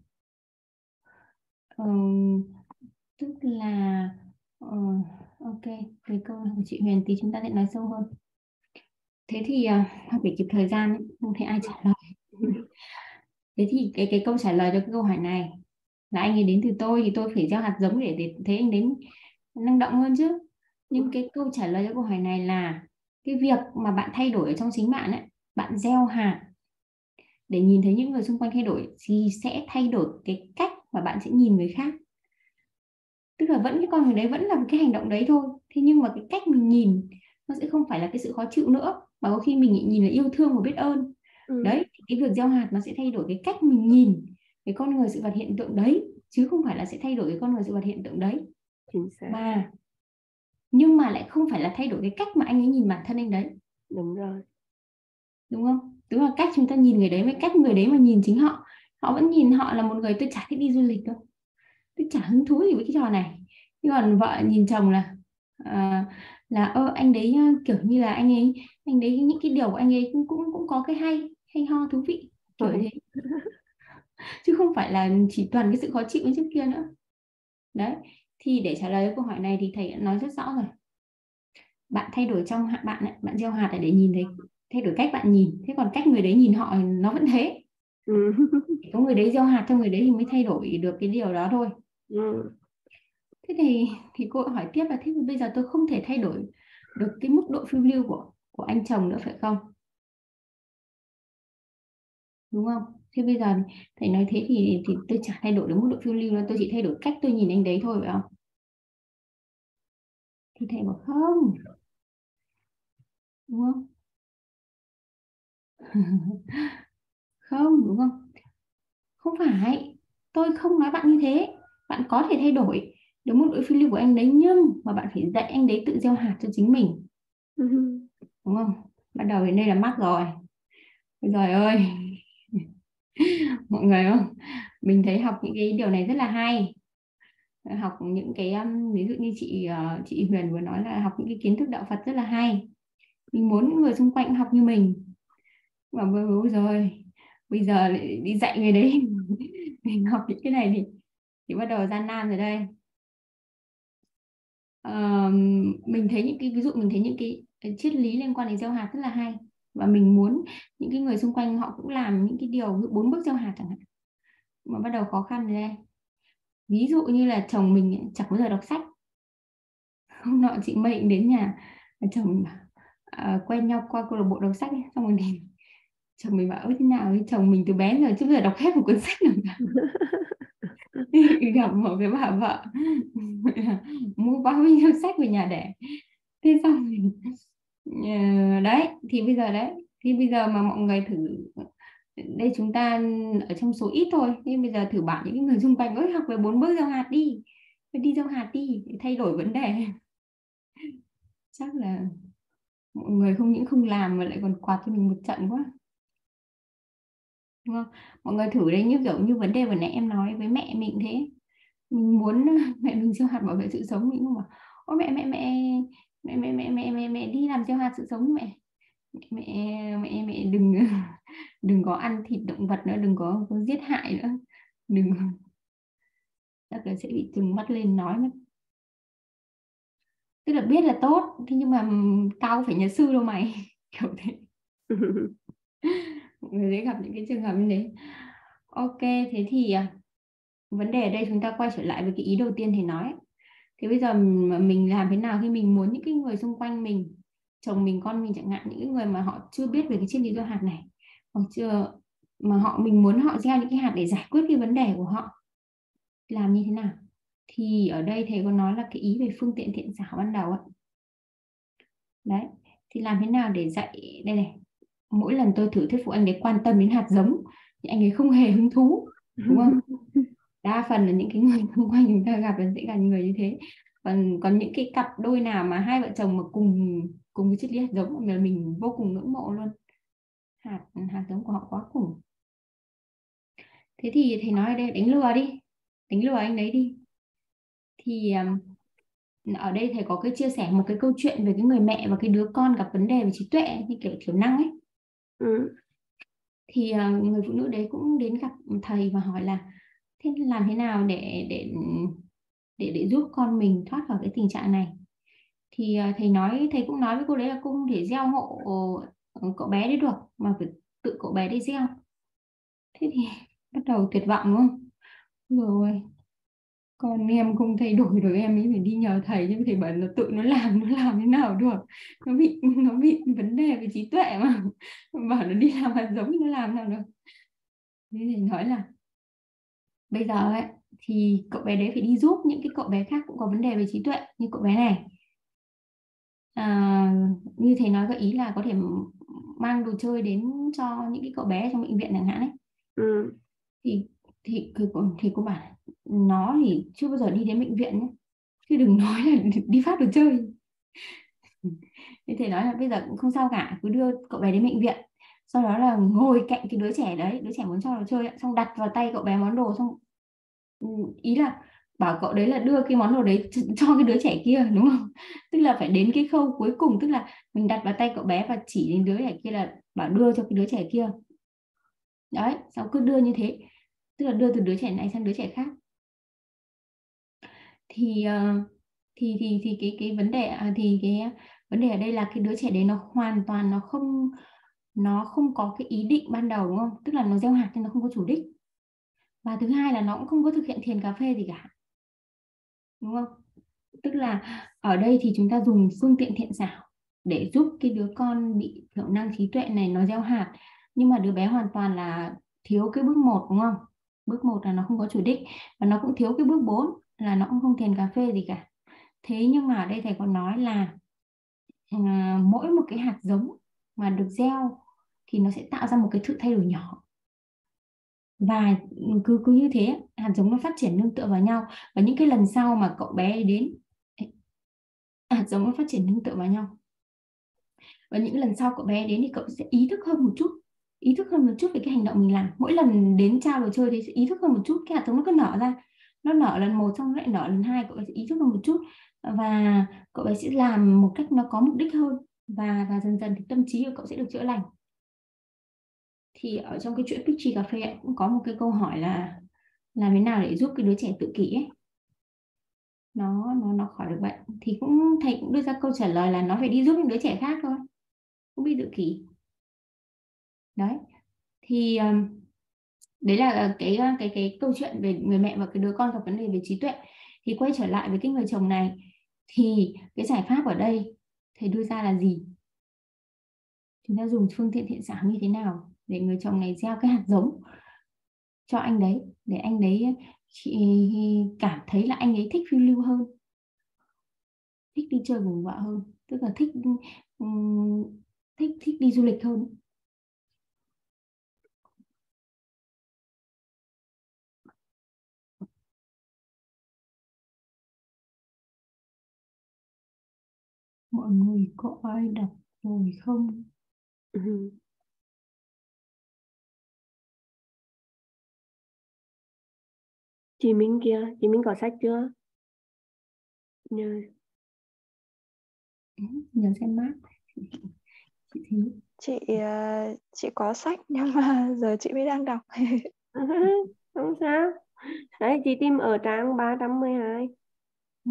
Ờ, tức là ờ, ok, cái câu của chị Huyền tí chúng ta sẽ nói sâu hơn. Thế thì uh, phải kịp thời gian ấy, không thể ai trả lời. Thế thì cái cái câu trả lời cho cái câu hỏi này là anh ấy đến từ tôi thì tôi phải gieo hạt giống để, để thấy anh đến năng động hơn chứ. Nhưng cái câu trả lời cho câu hỏi này là cái việc mà bạn thay đổi ở trong chính bạn ấy, bạn gieo hạt để nhìn thấy những người xung quanh thay đổi thì sẽ thay đổi cái cách mà bạn sẽ nhìn người khác. Tức là vẫn cái con người đấy vẫn là cái hành động đấy thôi, thế nhưng mà cái cách mình nhìn nó sẽ không phải là cái sự khó chịu nữa, mà có khi mình nhìn là yêu thương và biết ơn. Ừ. Đấy, cái việc gieo hạt nó sẽ thay đổi cái cách mình nhìn cái con người sự vật hiện tượng đấy, chứ không phải là sẽ thay đổi cái con người sự vật hiện tượng đấy. Chính xác. Mà nhưng mà lại không phải là thay đổi cái cách mà anh ấy nhìn bản thân anh đấy. Đúng rồi. Đúng không? Đúng là cách chúng ta nhìn người đấy với cách người đấy mà nhìn chính họ. Họ vẫn nhìn họ là một người tôi chả thích đi du lịch đâu, tôi chả hứng thú gì với cái trò này. Nhưng còn vợ nhìn chồng là à, là ơ anh đấy kiểu như là anh ấy anh đấy những cái điều của anh ấy cũng cũng, cũng có cái hay hay ho thú vị kiểu Rồi. thế, chứ không phải là chỉ toàn cái sự khó chịu như trước kia nữa. Đấy, thì để trả lời câu hỏi này thì thầy đã nói rất rõ rồi. Bạn thay đổi trong hạ bạn ấy, bạn gieo hạt để nhìn thấy thay đổi cách bạn nhìn, thế còn cách người đấy nhìn họ nó vẫn thế. Ừ. Có người đấy gieo hạt cho người đấy thì mới thay đổi được cái điều đó thôi. Ừ. Thế thì thì cô hỏi tiếp là thế thì bây giờ tôi không thể thay đổi được cái mức độ phiêu lưu của của anh chồng nữa phải không? Đúng không? Thế bây giờ thầy nói thế thì thì tôi chả thay đổi được mức độ phiêu lưu nữa, tôi chỉ thay đổi cách tôi nhìn anh đấy thôi phải không? Thì thầy bảo không. Đúng không? Không, đúng không? Không phải. Tôi không nói bạn như thế. Bạn có thể thay đổi được mức độ phiêu lưu của anh đấy, nhưng mà bạn phải dạy anh đấy tự gieo hạt cho chính mình. Ừ. Đúng không? Bắt đầu đến đây là mắc rồi. Trời ơi. Mọi người không? Mình thấy học những cái điều này rất là hay. Học những cái um, ví dụ như chị uh, chị Huyền vừa nói là học những cái kiến thức đạo Phật rất là hay. Mình muốn những người xung quanh học như mình. Mà ôi rồi, bây giờ lại đi dạy người đấy mình học những cái này thì thì bắt đầu gian nan rồi đây. Uh, mình thấy những cái ví dụ mình thấy những cái, cái triết lý liên quan đến gieo hạt rất là hay, và mình muốn những cái người xung quanh họ cũng làm những cái điều bốn bước gieo hạt chẳng hạn. mà bắt đầu khó khăn rồi đây. Ví dụ như là chồng mình ấy, chẳng bao giờ đọc sách. Hôm nọ chị Mệnh đến nhà, chồng uh, quen nhau qua câu lạc bộ đọc sách ấy. Xong rồi thì chồng mình bảo ơi thế nào ấy, chồng mình từ bé giờ chưa bao giờ đọc hết một cuốn sách nào cả. Gặp một cái bà vợ mua bao nhiêu sách về nhà để. Thế xong thì uh, đấy thì bây giờ đấy thì bây giờ mà mọi người thử, đây chúng ta ở trong số ít thôi, nhưng bây giờ thử bảo những người xung quanh ơi học về bốn bước gieo hạt đi, phải đi gieo hạt đi để thay đổi vấn đề. Chắc là mọi người không những không làm mà lại còn quạt cho mình một trận quá, đúng không? Mọi người thử đấy, như kiểu như vấn đề vừa nãy em nói với mẹ mình thế, mình muốn mẹ mình gieo hạt bảo vệ sự sống, mình không bảo ôi mẹ mẹ mẹ mẹ mẹ mẹ mẹ mẹ mẹ đi làm gieo hạt sự sống, mẹ mẹ mẹ mẹ đừng đừng có ăn thịt động vật nữa, đừng có, có giết hại nữa, đừng, chắc là sẽ bị trừng mắt lên nói mất. Tức là biết là tốt, thế nhưng mà tao phải nhà sư đâu mày, kiểu thế. Mọi người dễ gặp những cái trường hợp như thế. Ok, thế thì à, vấn đề ở đây chúng ta quay trở lại với cái ý đầu tiên thì nói. Thế bây giờ mình làm thế nào khi mình muốn những cái người xung quanh mình, chồng mình, con mình chẳng hạn, những cái người mà họ chưa biết về cái triết lý gieo hạt này, hoặc chưa, mà họ mình muốn họ gieo những cái hạt để giải quyết cái vấn đề của họ, làm như thế nào? Thì ở đây thầy có nói là cái ý về phương tiện thiện xảo ban đầu ấy. Đấy, thì làm thế nào để dạy đây này. Mỗi lần tôi thử thuyết phục anh ấy quan tâm đến hạt giống thì anh ấy không hề hứng thú, đúng không? Đa phần là những cái người xung quanh chúng ta gặp là sẽ là những người như thế. Còn còn những cái cặp đôi nào mà hai vợ chồng mà cùng cùng cái triết lý hạt giống là mình vô cùng ngưỡng mộ luôn. Hạt hạt giống của họ quá khủng. Thế thì thầy nói ở đây đánh lừa đi, đánh lừa anh đấy đi. Thì ở đây thầy có cái chia sẻ một cái câu chuyện về cái người mẹ và cái đứa con gặp vấn đề về trí tuệ như kiểu thiểu năng ấy. Ừ. Thì người phụ nữ đấy cũng đến gặp thầy và hỏi là thế làm thế nào để để để để giúp con mình thoát khỏi cái tình trạng này. Thì thầy nói thầy cũng nói với cô đấy là cô không thể gieo hộ cậu bé đấy được, mà phải tự cậu bé đi gieo. Thế thì bắt đầu tuyệt vọng đúng không? Rồi con em không thay đổi được, em ấy phải đi nhờ thầy, nhưng thầy bảo nó tự nó làm, nó làm thế nào được, nó bị nó bị vấn đề về trí tuệ mà, bảo nó đi làm hạt giống nó làm nào được. Thế thầy nói là bây giờ ấy thì cậu bé đấy phải đi giúp những cái cậu bé khác cũng có vấn đề về trí tuệ như cậu bé này. À, như thầy nói gợi ý là có thể mang đồ chơi đến cho những cái cậu bé trong bệnh viện chẳng hạn ấy. Ừ. Thì thì thì cô, thì cô bảo nó thì chưa bao giờ đi đến bệnh viện nhé, chứ đừng nói là đi phát đồ chơi. Thế thầy nói là bây giờ cũng không sao cả, cứ đưa cậu bé đến bệnh viện, sau đó là ngồi cạnh cái đứa trẻ đấy, đứa trẻ muốn cho đồ chơi, xong đặt vào tay cậu bé món đồ, xong ý là bảo cậu đấy là đưa cái món đồ đấy cho cái đứa trẻ kia, đúng không? Tức là phải đến cái khâu cuối cùng, tức là mình đặt vào tay cậu bé và chỉ đến đứa trẻ kia là bảo đưa cho cái đứa trẻ kia. Đấy, xong cứ đưa như thế, tức là đưa từ đứa trẻ này sang đứa trẻ khác. Thì thì thì thì cái cái vấn đề thì cái vấn đề ở đây là cái đứa trẻ đấy nó hoàn toàn nó không nó không có cái ý định ban đầu, đúng không? Tức là nó gieo hạt nhưng nó không có chủ đích. Và thứ hai là nó cũng không có thực hiện thiền cà phê gì cả, đúng không? Tức là ở đây thì chúng ta dùng phương tiện thiện xảo để giúp cái đứa con bị thiểu năng trí tuệ này nó gieo hạt, nhưng mà đứa bé hoàn toàn là thiếu cái bước một, đúng không? Bước một là nó không có chủ đích, và nó cũng thiếu cái bước bốn là nó cũng không thiền cà phê gì cả. Thế nhưng mà ở đây thầy còn nói là uh, mỗi một cái hạt giống mà được gieo thì nó sẽ tạo ra một cái sự thay đổi nhỏ, và cứ cứ như thế hạt giống nó phát triển nương tựa vào nhau, và những cái lần sau mà cậu bé đến hạt giống nó phát triển nương tựa vào nhau, và những lần sau cậu bé đến thì cậu sẽ ý thức hơn một chút, ý thức hơn một chút về cái hành động mình làm. Mỗi lần đến trao đồ chơi thì sẽ ý thức hơn một chút, cái hạt giống nó cứ nở ra, nó nở lần một xong lại nở lần hai, cậu bé sẽ ý thức hơn một chút và cậu bé sẽ làm một cách nó có mục đích hơn, và và dần dần thì tâm trí của cậu sẽ được chữa lành. Thì ở trong cái chuyện Pitchy cà phê ấy, cũng có một cái câu hỏi là làm thế nào để giúp cái đứa trẻ tự kỷ ấy nó nó nó khỏi được bệnh, thì cũng thầy cũng đưa ra câu trả lời là nó phải đi giúp những đứa trẻ khác thôi, cũng bị tự kỷ. Đấy thì Đấy là cái cái cái câu chuyện về người mẹ và cái đứa con gặp vấn đề về trí tuệ. Thì quay trở lại với cái người chồng này, thì cái giải pháp ở đây thầy đưa ra là gì? Chúng ta dùng phương tiện thiện xảo như thế nào để người chồng này gieo cái hạt giống cho anh đấy, để anh đấy cảm thấy là anh ấy thích phiêu lưu hơn, thích đi chơi cùng vợ hơn, tức là thích um, thích thích đi du lịch hơn. Mọi người có ai đọc rồi không? Ừ. Chị Minh kia, chị Minh có sách chưa? Nhờ. Nhờ xem mát. Chị Thúy. Chị uh, chị có sách nhưng mà giờ chị mới đang đọc. Không sao. Đấy, chị tìm ở trang ba trăm mười hai. Ừ.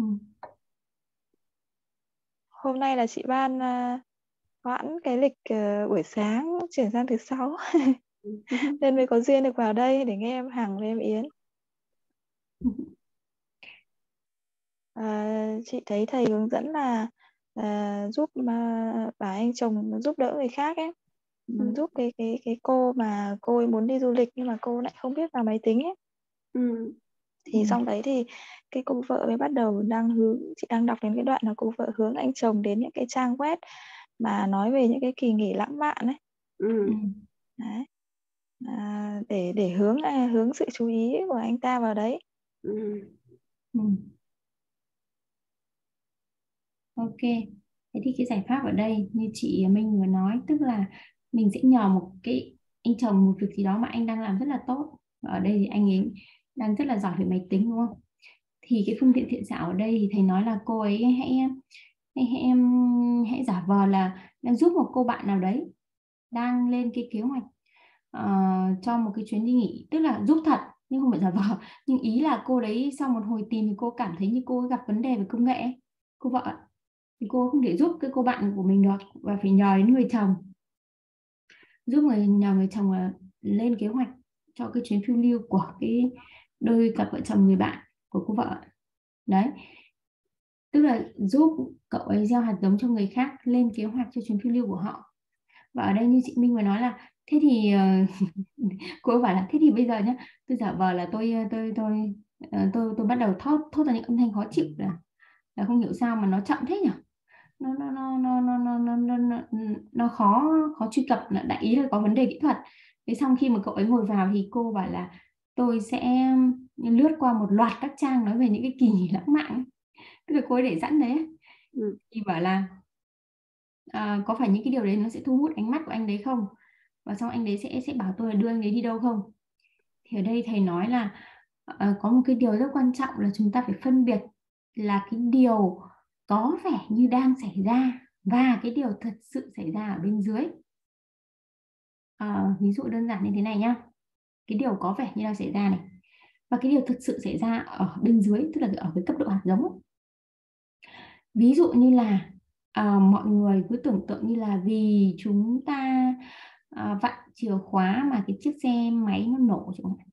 Hôm nay là chị Ban uh, hoãn cái lịch uh, buổi sáng chuyển sang thứ sáu nên mới có duyên được vào đây để nghe em Hằng với em Yến. À, chị thấy thầy hướng dẫn là à, giúp mà bà anh chồng giúp đỡ người khác ấy, Ừ. giúp cái cái cái cô mà cô ấy muốn đi du lịch nhưng mà cô lại không biết vào máy tính ấy. Ừ. Thì Ừ. xong đấy thì cái cô vợ mới bắt đầu đang hướng, chị đang đọc đến cái đoạn là cô vợ hướng anh chồng đến những cái trang web mà nói về những cái kỳ nghỉ lãng mạn ấy. Ừ. Đấy. À, để để hướng à, hướng sự chú ý của anh ta vào đấy. Ừ. Ừ. Ok, thế thì cái giải pháp ở đây như chị Minh vừa nói, tức là mình sẽ nhờ một cái anh chồng một việc gì đó mà anh đang làm rất là tốt. Và ở đây thì anh ấy đang rất là giỏi về máy tính, đúng không? Thì cái phương tiện thiện xảo ở đây thì thầy nói là cô ấy hãy hãy hãy, hãy giả vờ là đang giúp một cô bạn nào đấy đang lên cái kế hoạch ờ, cho một cái chuyến đi nghỉ, tức là giúp thật nhưng không phải giả vờ. Nhưng ý là cô đấy sau một hồi tìm thì cô cảm thấy như cô ấy gặp vấn đề về công nghệ ấy, cô vợ ấy, thì cô không thể giúp cái cô bạn của mình được và phải nhờ đến người chồng, giúp người nhờ người chồng là lên kế hoạch cho cái chuyến phiêu lưu của cái đôi cặp vợ chồng người bạn của cô vợ đấy, tức là giúp cậu ấy gieo hạt giống cho người khác lên kế hoạch cho chuyến phiêu lưu của họ. Và ở đây như chị Minh vừa nói là thế thì uh, cô ấy bảo là thế thì bây giờ nhá, tôi giả vờ là tôi tôi tôi tôi tôi, tôi bắt đầu thốt thốt ra những âm thanh khó chịu, là là không hiểu sao mà nó chậm thế nhỉ, nó nó nó nó nó nó nó nó, nó, nó khó khó truy cập, là đại ý là có vấn đề kỹ thuật. Thế xong khi mà cậu ấy ngồi vào thì cô bảo là tôi sẽ lướt qua một loạt các trang nói về những cái kỳ nghỉ lãng mạn ấy. Tức là cô ấy để sẵn đấy. Ừ. Thì bảo là à, có phải những cái điều đấy nó sẽ thu hút ánh mắt của anh đấy không, và xong anh đấy sẽ sẽ bảo tôi là đưa anh đấy đi đâu không. Thì ở đây thầy nói là à, có một cái điều rất quan trọng là chúng ta phải phân biệt là cái điều có vẻ như đang xảy ra và cái điều thật sự xảy ra ở bên dưới. À, ví dụ đơn giản như thế này nhá, cái điều có vẻ như đang xảy ra này và cái điều thật sự xảy ra ở bên dưới, tức là ở cái cấp độ hạt giống. Ví dụ như là à, mọi người cứ tưởng tượng như là vì chúng ta à, vặn chìa khóa mà cái chiếc xe máy nó nổ chẳng hạn.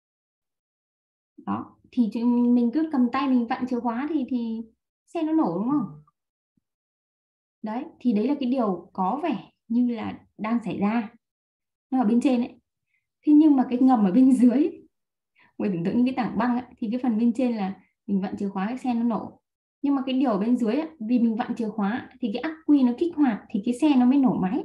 Đó, thì mình cứ cầm tay mình vặn chìa khóa thì thì xe nó nổ, đúng không? Đấy, thì đấy là cái điều có vẻ như là đang xảy ra, nó ở bên trên ấy. Thế nhưng mà cái ngầm ở bên dưới, mình tưởng tượng như cái tảng băng ấy, thì cái phần bên trên là mình vặn chìa khóa cái xe nó nổ. Nhưng mà cái điều ở bên dưới ấy, vì mình vặn chìa khóa thì cái ắc quy nó kích hoạt thì cái xe nó mới nổ máy.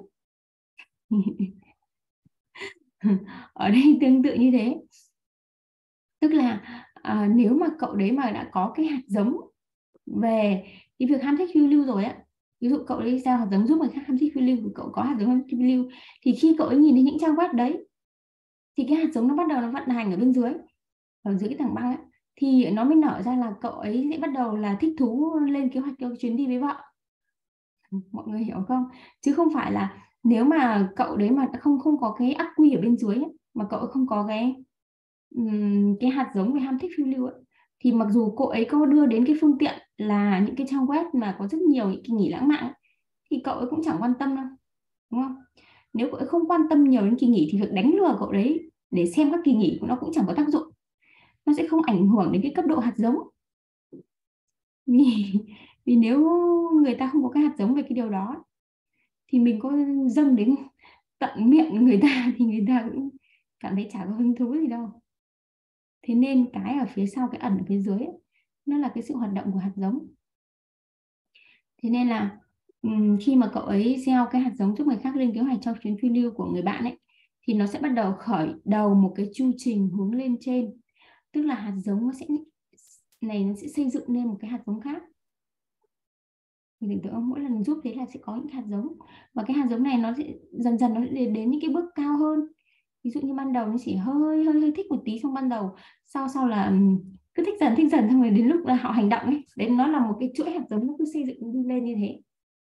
Ở đây tương tự như thế, tức là à, nếu mà cậu đấy mà đã có cái hạt giống về cái việc ham thích phiêu lưu rồi á, ví dụ cậu ấy giao hạt giống giúp người khác ham thích phiêu lưu, cậu có hạt giống ham thích phiêu lưu, thì khi cậu ấy nhìn thấy những trang web đấy thì cái hạt giống nó bắt đầu nó vận hành ở bên dưới, ở dưới cái tảng băng ấy, thì nó mới nở ra là cậu ấy sẽ bắt đầu là thích thú lên kế hoạch cho chuyến đi với vợ. Mọi người hiểu không? Chứ không phải là nếu mà cậu đấy mà không không có cái ắc quy ở bên dưới ấy, mà cậu ấy không có cái um, cái hạt giống về ham thích phiêu lưu ấy, thì mặc dù cô ấy có đưa đến cái phương tiện là những cái trang web mà có rất nhiều những kỳ nghỉ lãng mạn ấy, thì cậu ấy cũng chẳng quan tâm đâu, đúng không? Nếu cậu ấy không quan tâm nhiều đến kỳ nghỉ thì việc đánh lừa cậu đấy để xem các kỳ nghỉ của nó cũng chẳng có tác dụng. Nó sẽ không ảnh hưởng đến cái cấp độ hạt giống. Vì, vì nếu người ta không có cái hạt giống về cái điều đó thì mình có dâng đến tận miệng người ta thì người ta cũng cảm thấy chả có hứng thú gì đâu. Thế nên cái ở phía sau, cái ẩn ở phía dưới ấy, nó là cái sự hoạt động của hạt giống. Thế nên là khi mà cậu ấy gieo cái hạt giống giúp người khác lên kế hoạch cho chuyến phiêu lưu của người bạn ấy, thì nó sẽ bắt đầu khởi đầu một cái chu trình hướng lên trên. Tức là hạt giống nó sẽ này nó sẽ xây dựng lên một cái hạt giống khác. Mình tưởng tượng mỗi lần giúp thế là sẽ có những hạt giống, và cái hạt giống này nó sẽ dần dần nó sẽ đến những cái bước cao hơn. Ví dụ như ban đầu nó chỉ hơi hơi hơi thích một tí, xong ban đầu sau sau là cứ thích dần thích dần, xong rồi đến lúc là họ hành động ấy, đấy nó là một cái chuỗi hạt giống nó cứ xây dựng đi lên như thế.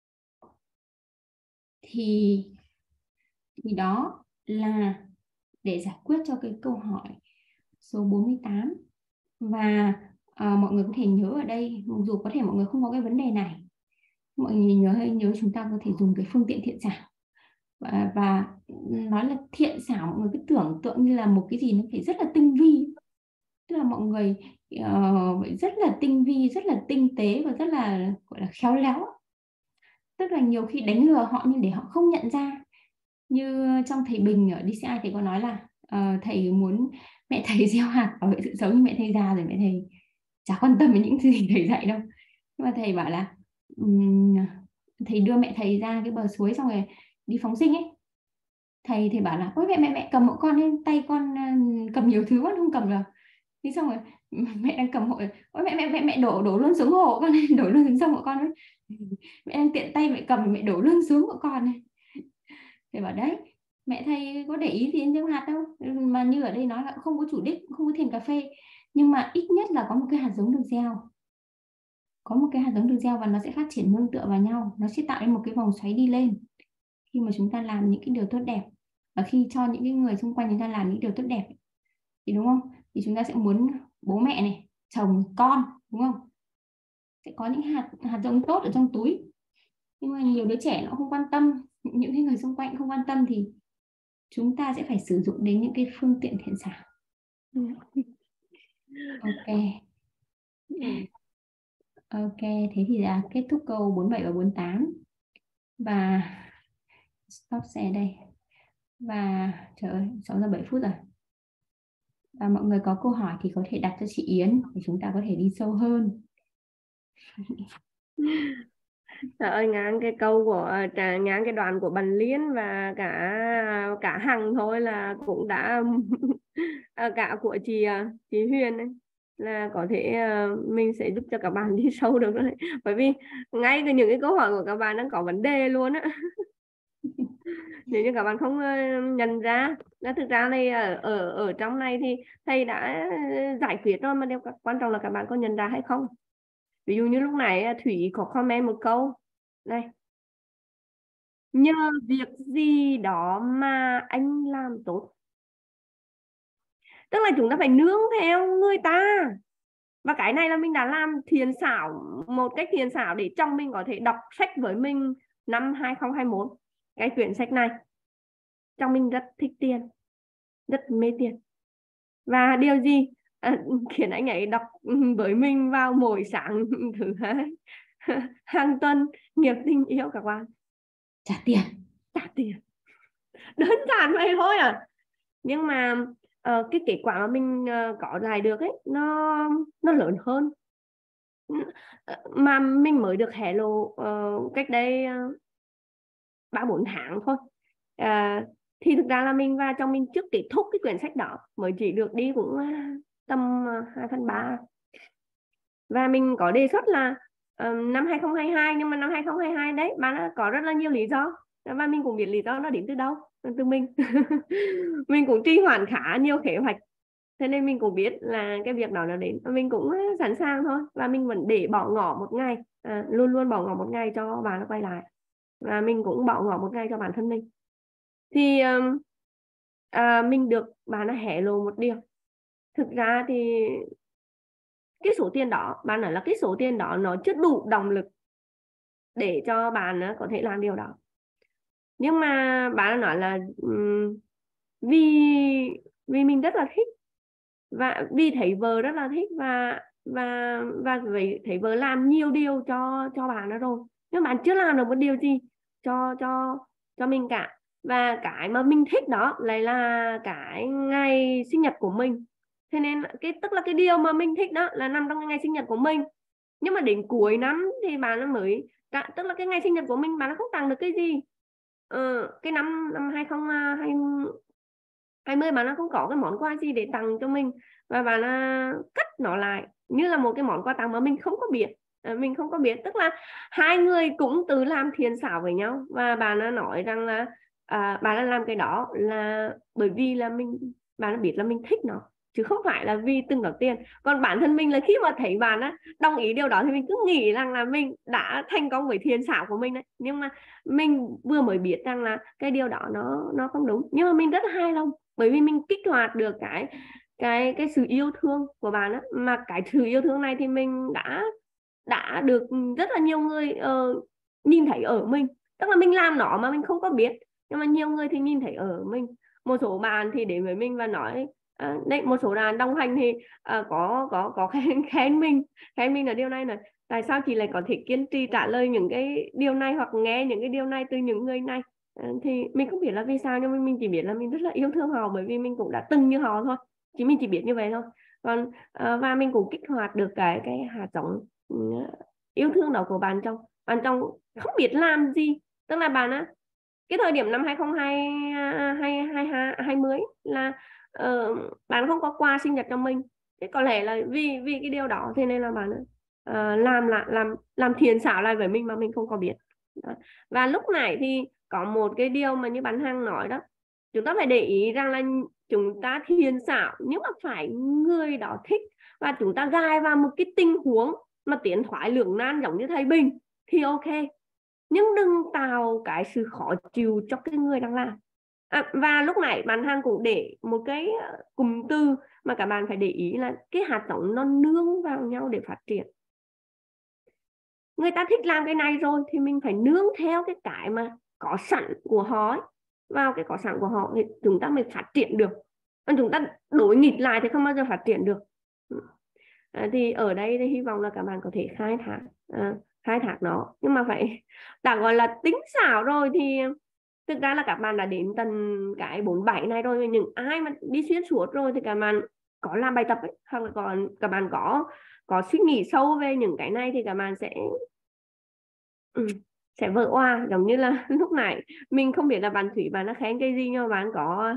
Thì thì đó là để giải quyết cho cái câu hỏi số bốn mươi tám. Và à, mọi người có thể nhớ ở đây, mặc dù có thể mọi người không có cái vấn đề này, mọi người nhớ hay nhớ chúng ta có thể dùng cái phương tiện thiện xảo. Và, và nói là thiện xảo, mọi người cứ tưởng tượng như là một cái gì nó phải rất là tinh vi. Tức là mọi người uh, rất là tinh vi, rất là tinh tế và rất là gọi là khéo léo. Tức là nhiều khi đánh lừa họ nhưng để họ không nhận ra. Như trong thầy Bình ở đê xê i thầy có nói là uh, thầy muốn mẹ thầy gieo hạt bảo vệ sự sống, nhưng mẹ thầy già rồi, mẹ thầy chả quan tâm đến những gì thầy dạy đâu. Nhưng mà thầy bảo là um, thầy đưa mẹ thầy ra cái bờ suối xong rồi đi phóng sinh ấy, thầy thầy bảo là ôi mẹ mẹ mẹ cầm hộ con lên, tay con uh, cầm nhiều thứ quá không cầm được. Thế xong rồi mẹ đang cầm hộ, ôi mẹ mẹ mẹ mẹ đổ đổ luôn xuống hộ con, đổ luôn xuống sông hộ con ấy. Mẹ đang tiện tay mẹ cầm, mẹ đổ luôn xuống hộ con này. Thầy bảo đấy, mẹ thầy có để ý gì đến gieo hạt đâu, mà như ở đây nói là không có chủ đích, không có thèm cà phê, nhưng mà ít nhất là có một cái hạt giống được gieo, có một cái hạt giống được gieo và nó sẽ phát triển nương tựa vào nhau, nó sẽ tạo nên một cái vòng xoáy đi lên. Khi mà chúng ta làm những cái điều tốt đẹp và khi cho những cái người xung quanh chúng ta làm những điều tốt đẹp thì đúng không, thì chúng ta sẽ muốn bố mẹ này, chồng, con, đúng không, sẽ có những hạt hạt giống tốt ở trong túi. Nhưng mà nhiều đứa trẻ nó không quan tâm, những cái người xung quanh không quan tâm thì chúng ta sẽ phải sử dụng đến những cái phương tiện thiện xảo. Ok. Ok, thế thì là kết thúc câu bốn mươi bảy và bốn mươi tám. Và stop share đây. Và trời ơi, sáu giờ bảy phút rồi. Và mọi người có câu hỏi thì có thể đặt cho chị Yến để chúng ta có thể đi sâu hơn. Trời ơi, ngang cái câu của ngang cái đoạn của Bần Liên và cả cả Hằng thôi là cũng đã cả của chị chị Huyền ấy, là có thể mình sẽ giúp cho các bạn đi sâu được đấy. Bởi vì ngay từ những cái câu hỏi của các bạn đang có vấn đề luôn á. Nếu như các bạn không nhận ra, là thực ra này ở ở ở trong này thì thầy đã giải quyết rồi, mà điều quan trọng là các bạn có nhận ra hay không. Ví dụ như lúc này Thủy có comment một câu này: nhờ việc gì đó mà anh làm tốt. Tức là chúng ta phải nương theo người ta. Và cái này là mình đã làm thiền xảo, một cách thiền xảo để chồng mình có thể đọc sách với mình năm hai không hai mốt. Cái quyển sách này chồng mình rất thích tiền, rất mê tiền. Và điều gì à, khiến anh ấy đọc với mình vào mỗi sáng thứ hai hàng tuần? Nghiệp tình yêu các bạn. Trả tiền. Trả tiền. Đơn giản vậy thôi à. Nhưng mà uh, cái kết quả mà mình uh, có lại được ấy, nó nó lớn hơn. Mà mình mới được hello uh, cách đây ba uh, bốn tháng thôi. Uh, thì thực ra là mình và chồng mình trước kết thúc cái quyển sách đó mới chỉ được đi cũng uh, tầm hai phần ba. Và mình có đề xuất là uh, năm hai không hai hai, nhưng mà năm hai không hai hai đấy bạn có rất là nhiều lý do, và mình cũng biết lý do nó đến từ đâu, từ mình. Mình cũng trì hoãn khá nhiều kế hoạch, thế nên mình cũng biết là cái việc đó nó đến, mình cũng sẵn sàng thôi. Và mình vẫn để bỏ ngỏ một ngày, à, luôn luôn bỏ ngỏ một ngày cho bạn nó quay lại, và mình cũng bỏ ngỏ một ngày cho bản thân mình. Thì à, mình được bạn nó hé lộ một điều. Thực ra thì cái số tiền đó, bạn nói là cái số tiền đó nó chưa đủ động lực để cho bạn có thể làm điều đó. Nhưng mà bạn nói là um, vì vì mình rất là thích, và vì thấy vợ rất là thích, và và và vậy thấy vợ làm nhiều điều cho cho bạn đó rồi, nhưng bạn chưa làm được một điều gì cho cho cho mình cả. Và cái mà mình thích đó lại là cái ngày sinh nhật của mình. Thế nên cái tức là cái điều mà mình thích đó là nằm trong cái ngày sinh nhật của mình. Nhưng mà đến cuối năm thì bạn mới, tức là cái ngày sinh nhật của mình bạn không tặng được cái gì. ờ, cái năm năm hai không hai mươi bạn không có cái món quà gì để tặng cho mình, và bạn cất nó lại như là một cái món quà tặng mà mình không có biết. Mình không có biết tức là hai người cũng tự làm thiện xảo với nhau, và bạn nói rằng là à, bạn làm cái đó là bởi vì là mình, bạn biết là mình thích nó, chứ không phải là vì từng đó tiền. Còn bản thân mình là khi mà thấy bạn á đồng ý điều đó thì mình cứ nghĩ rằng là mình đã thành công với thiện xảo của mình đấy. Nhưng mà mình vừa mới biết rằng là cái điều đó nó nó không đúng, nhưng mà mình rất là hài lòng, bởi vì mình kích hoạt được cái cái cái sự yêu thương của bạn á. Mà cái sự yêu thương này thì mình đã đã được rất là nhiều người uh, nhìn thấy ở mình, tức là mình làm nó mà mình không có biết, nhưng mà nhiều người thì nhìn thấy ở mình. Một số bạn thì đến với mình và nói uh, đấy, một số bạn đồng hành thì uh, có có có khen khen mình khen mình là điều này này, tại sao chị lại có thể kiên trì trả lời những cái điều này hoặc nghe những cái điều này từ những người này. Uh, thì mình không biết là vì sao, nhưng mà mình chỉ biết là mình rất là yêu thương họ, bởi vì mình cũng đã từng như họ thôi, chỉ mình chỉ biết như vậy thôi. Còn uh, và mình cũng kích hoạt được cái cái hạt giống yêu thương đó của bạn trong bạn trong không biết làm gì. Tức là bạn á, cái thời điểm năm hai không hai không là uh, bạn không có quà sinh nhật cho mình, thế có lẽ là vì vì cái điều đó thế nên là bạn uh, làm lại làm làm thiện xảo lại với mình mà mình không có biết đó. Và lúc này thì có một cái điều mà như bạn Hằng nói đó, chúng ta phải để ý rằng là chúng ta thiện xảo nhưng mà phải người đó thích, và chúng ta gài vào một cái tình huống mà tiến thoái lưỡng nan giống như thầy Bình thì ok, nhưng đừng tạo cái sự khó chịu cho cái người đang làm. À, và lúc này bạn Hằng cũng để một cái cụm từ mà các bạn phải để ý là cái hạt giống nó nương vào nhau để phát triển. Người ta thích làm cái này rồi thì mình phải nương theo cái cái mà có sẵn của họ ấy, vào cái có sẵn của họ thì chúng ta mới phát triển được. Còn chúng ta đối nghịch lại thì không bao giờ phát triển được. À, thì ở đây thì hy vọng là các bạn có thể khai thác à, khai thác nó, nhưng mà phải đã gọi là tính xảo rồi thì thực ra là các bạn đã đến tận cái bốn bảy này rồi. Những ai mà đi xuyên suốt rồi thì các bạn có làm bài tập ấy, hoặc là còn các bạn có có suy nghĩ sâu về những cái này thì các bạn sẽ ừ, sẽ vỡ oa. Giống như là lúc nãy mình không biết là bạn Thủy bạn đã khen cái gì, nhưng mà bạn có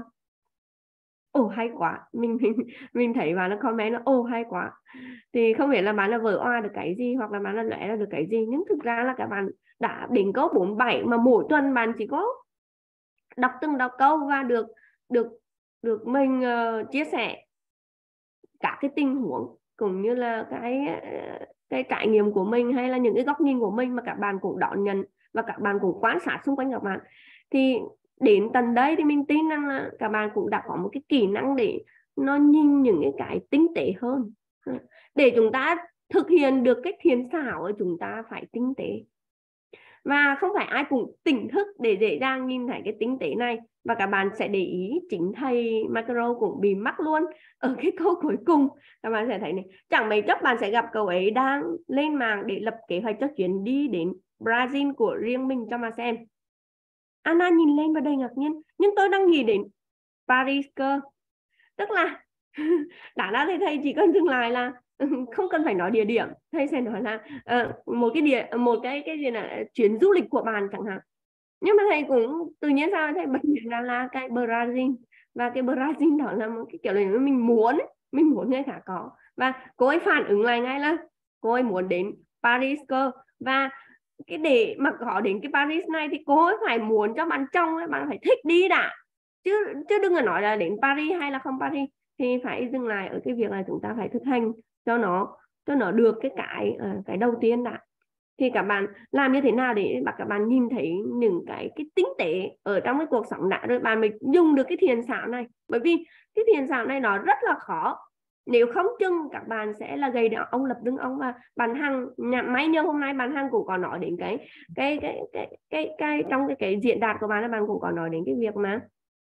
ồ oh, hay quá, mình mình mình thấy bạn nó comment nó ồ oh, hay quá, thì không biết là bạn là vỡ oa được cái gì hoặc là bạn là lẽ ra được cái gì. Nhưng thực ra là các bạn đã đến câu bốn bảy mà mỗi tuần bạn chỉ có đọc từng đọc câu và được được được mình uh, chia sẻ cả cái tình huống cũng như là cái cái trải nghiệm của mình hay là những cái góc nhìn của mình mà các bạn cũng đón nhận và các bạn cũng quan sát xung quanh các bạn, thì đến tận đây thì mình tin rằng là các bạn cũng đã có một cái kỹ năng để nó nhìn những cái, cái tinh tế hơn. Để chúng ta thực hiện được cái thiện xảo chúng ta phải tinh tế, và không phải ai cũng tỉnh thức để dễ dàng nhìn thấy cái tinh tế này. Và các bạn sẽ để ý chính thầy Macro cũng bị mắc luôn ở cái câu cuối cùng. Các bạn sẽ thấy này, chẳng mấy chốc bạn sẽ gặp cậu ấy đang lên mạng để lập kế hoạch cho chuyến đi đến Brazil của riêng mình cho mà xem. Anna nhìn lên và đầy ngạc nhiên, nhưng tôi đang nghĩ đến Paris cơ. Tức là đã ra thì thầy chỉ cần dừng lại là không cần phải nói địa điểm, thầy sẽ nói là uh, một cái địa một cái cái gì là chuyến du lịch của bạn chẳng hạn. Nhưng mà thầy cũng tự nhiên sao thầy bật miệng ra là cái Brazil, và cái Brazil đó là một cái kiểu là mình muốn mình muốn người khác có, và cô ấy phản ứng lại ngay là cô ấy muốn đến Paris cơ. Và cái để mà có đến cái Paris này thì cô ấy phải muốn cho bạn chồng ấy, bạn phải thích đi đã, chứ chứ đừng có nói là đến Paris hay là không Paris. Thì phải dừng lại ở cái việc là chúng ta phải thực hành cho nó cho nó được cái cái cái đầu tiên đã. Thì các bạn làm như thế nào để các bạn nhìn thấy những cái cái tinh tế ở trong cái cuộc sống đã, rồi bạn mới dùng được cái thiền xảo này. Bởi vì cái thiền xảo này nó rất là khó, nếu không chừng các bạn sẽ là gầy đeo ông lập đứng ông. Và bạn Hằng may nhờ hôm nay bạn Hằng cũng có nói đến cái cái cái cái cái, cái trong cái, cái diễn đạt của bạn là bạn cũng có nói đến cái việc mà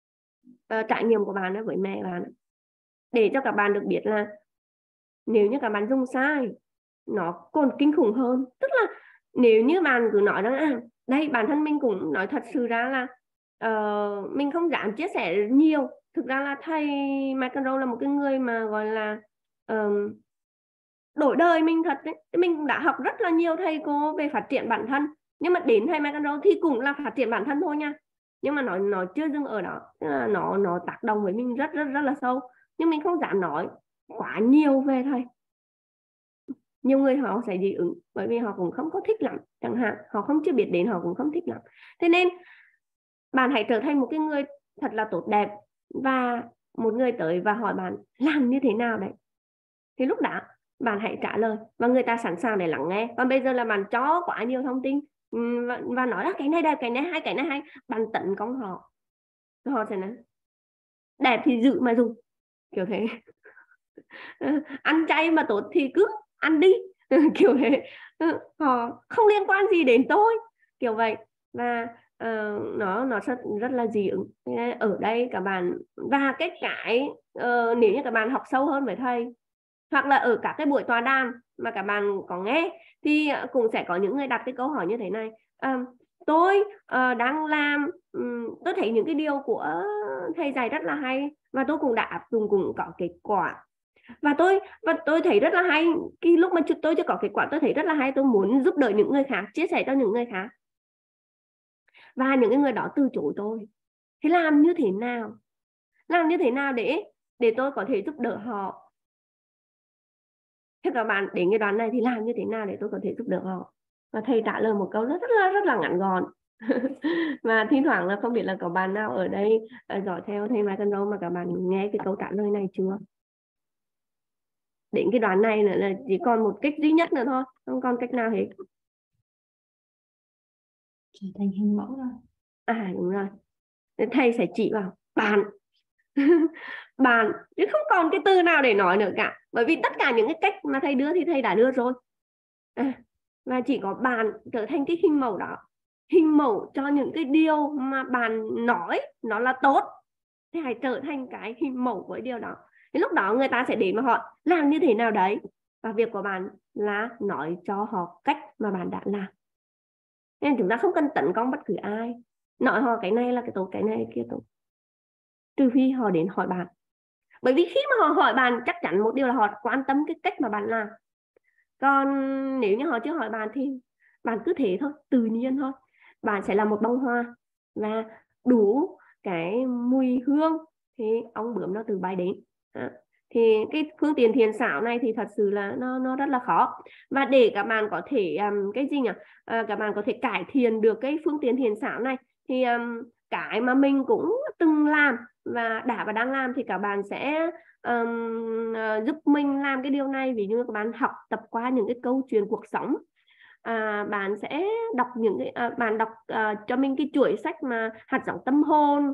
uh, trải nghiệm của bạn đó với mẹ bạn, để cho các bạn được biết là nếu như các bạn dùng sai nó còn kinh khủng hơn. Tức là nếu như bạn cứ nói rằng à, đây bản thân mình cũng nói thật sự ra là uh, mình không dám chia sẻ nhiều. Thực ra là thầy McEnroe là một cái người mà gọi là uh, đổi đời mình thật đấy. Mình đã học rất là nhiều thầy cô về phát triển bản thân, nhưng mà đến thầy McEnroe thì cũng là phát triển bản thân thôi nha, nhưng mà nó nó chưa dừng ở đó. Nó nó tác động với mình rất rất rất là sâu, nhưng mình không dám nói quá nhiều về thầy. Nhiều người họ sẽ dị ứng bởi vì họ cũng không có thích lắm chẳng hạn, họ không chưa biết đến, họ cũng không thích lắm. Thế nên bạn hãy trở thành một cái người thật là tốt đẹp, và một người tới và hỏi bạn làm như thế nào đấy, thì lúc đó bạn hãy trả lời và người ta sẵn sàng để lắng nghe. Còn bây giờ là bạn cho quá nhiều thông tin và, và nói là cái này đẹp, cái này hay, cái này hay, bạn tấn công họ, họ sẽ nói đẹp thì giữ mà dùng, kiểu thế. Ăn chay mà tốt thì cứ ăn đi, kiểu thế. Họ không liên quan gì đến tôi, kiểu vậy. Và uh, nó nó rất rất là dị ứng. Ở đây các bạn, và cái cái uh, nếu như các bạn học sâu hơn với thầy, hoặc là ở các cái buổi tọa đàm mà các bạn có nghe, thì cũng sẽ có những người đặt cái câu hỏi như thế này: à, tôi uh, đang làm, um, tôi thấy những cái điều của thầy dạy rất là hay, và tôi cũng đã áp dụng, cũng có kết quả, và tôi và tôi thấy rất là hay. Khi lúc mà tôi chưa có kết quả, tôi thấy rất là hay, tôi muốn giúp đỡ những người khác, chia sẻ cho những người khác, và những người đó từ chối tôi. Thế làm như thế nào làm như thế nào để để tôi có thể giúp đỡ họ? Thế các bạn đến cái đoạn này thì làm như thế nào để tôi có thể giúp đỡ họ? Và thầy trả lời một câu rất rất là, rất là ngắn gọn. Và thi thoảng là không biết là có bạn nào ở đây uh, dõi theo thầy McEnroe mà các bạn nghe cái câu trả lời này chưa? Đến cái đoạn này nữa là chỉ còn một cách duy nhất nữa thôi, không còn cách nào hết. Trở thành hình mẫu rồi. À đúng rồi. Thầy sẽ chỉ vào bạn. Bạn, chứ không còn cái từ nào để nói nữa cả. Bởi vì tất cả những cái cách mà thầy đưa thì thầy đã đưa rồi. À, và chỉ có bạn trở thành cái hình mẫu đó, hình mẫu cho những cái điều mà bạn nói nó là tốt, thì hãy trở thành cái hình mẫu với điều đó. Thì lúc đó người ta sẽ đến mà họ làm như thế nào đấy, và việc của bạn là nói cho họ cách mà bạn đã làm. Nên chúng ta không cần tấn công bất cứ ai, nói họ cái này là cái tốt, cái này cái kia tốt, trừ khi họ đến hỏi bạn. Bởi vì khi mà họ hỏi bạn, chắc chắn một điều là họ quan tâm cái cách mà bạn làm. Còn nếu như họ chưa hỏi bạn thì bạn cứ thế thôi, tự nhiên thôi. Bạn sẽ là một bông hoa, và đủ cái mùi hương thì ong bướm nó từ bay đến. À, thì cái phương tiện thiền xảo này thì thật sự là nó nó rất là khó. Và để các bạn có thể um, cái gì nhỉ? À, các bạn có thể cải thiện được cái phương tiện thiền xảo này, thì um, cái mà mình cũng từng làm và đã và đang làm, thì các bạn sẽ um, uh, giúp mình làm cái điều này. Ví dụ các bạn học tập qua những cái câu chuyện cuộc sống, à, bạn sẽ đọc những cái à, bạn đọc uh, cho mình cái chuỗi sách mà hạt giống tâm hồn.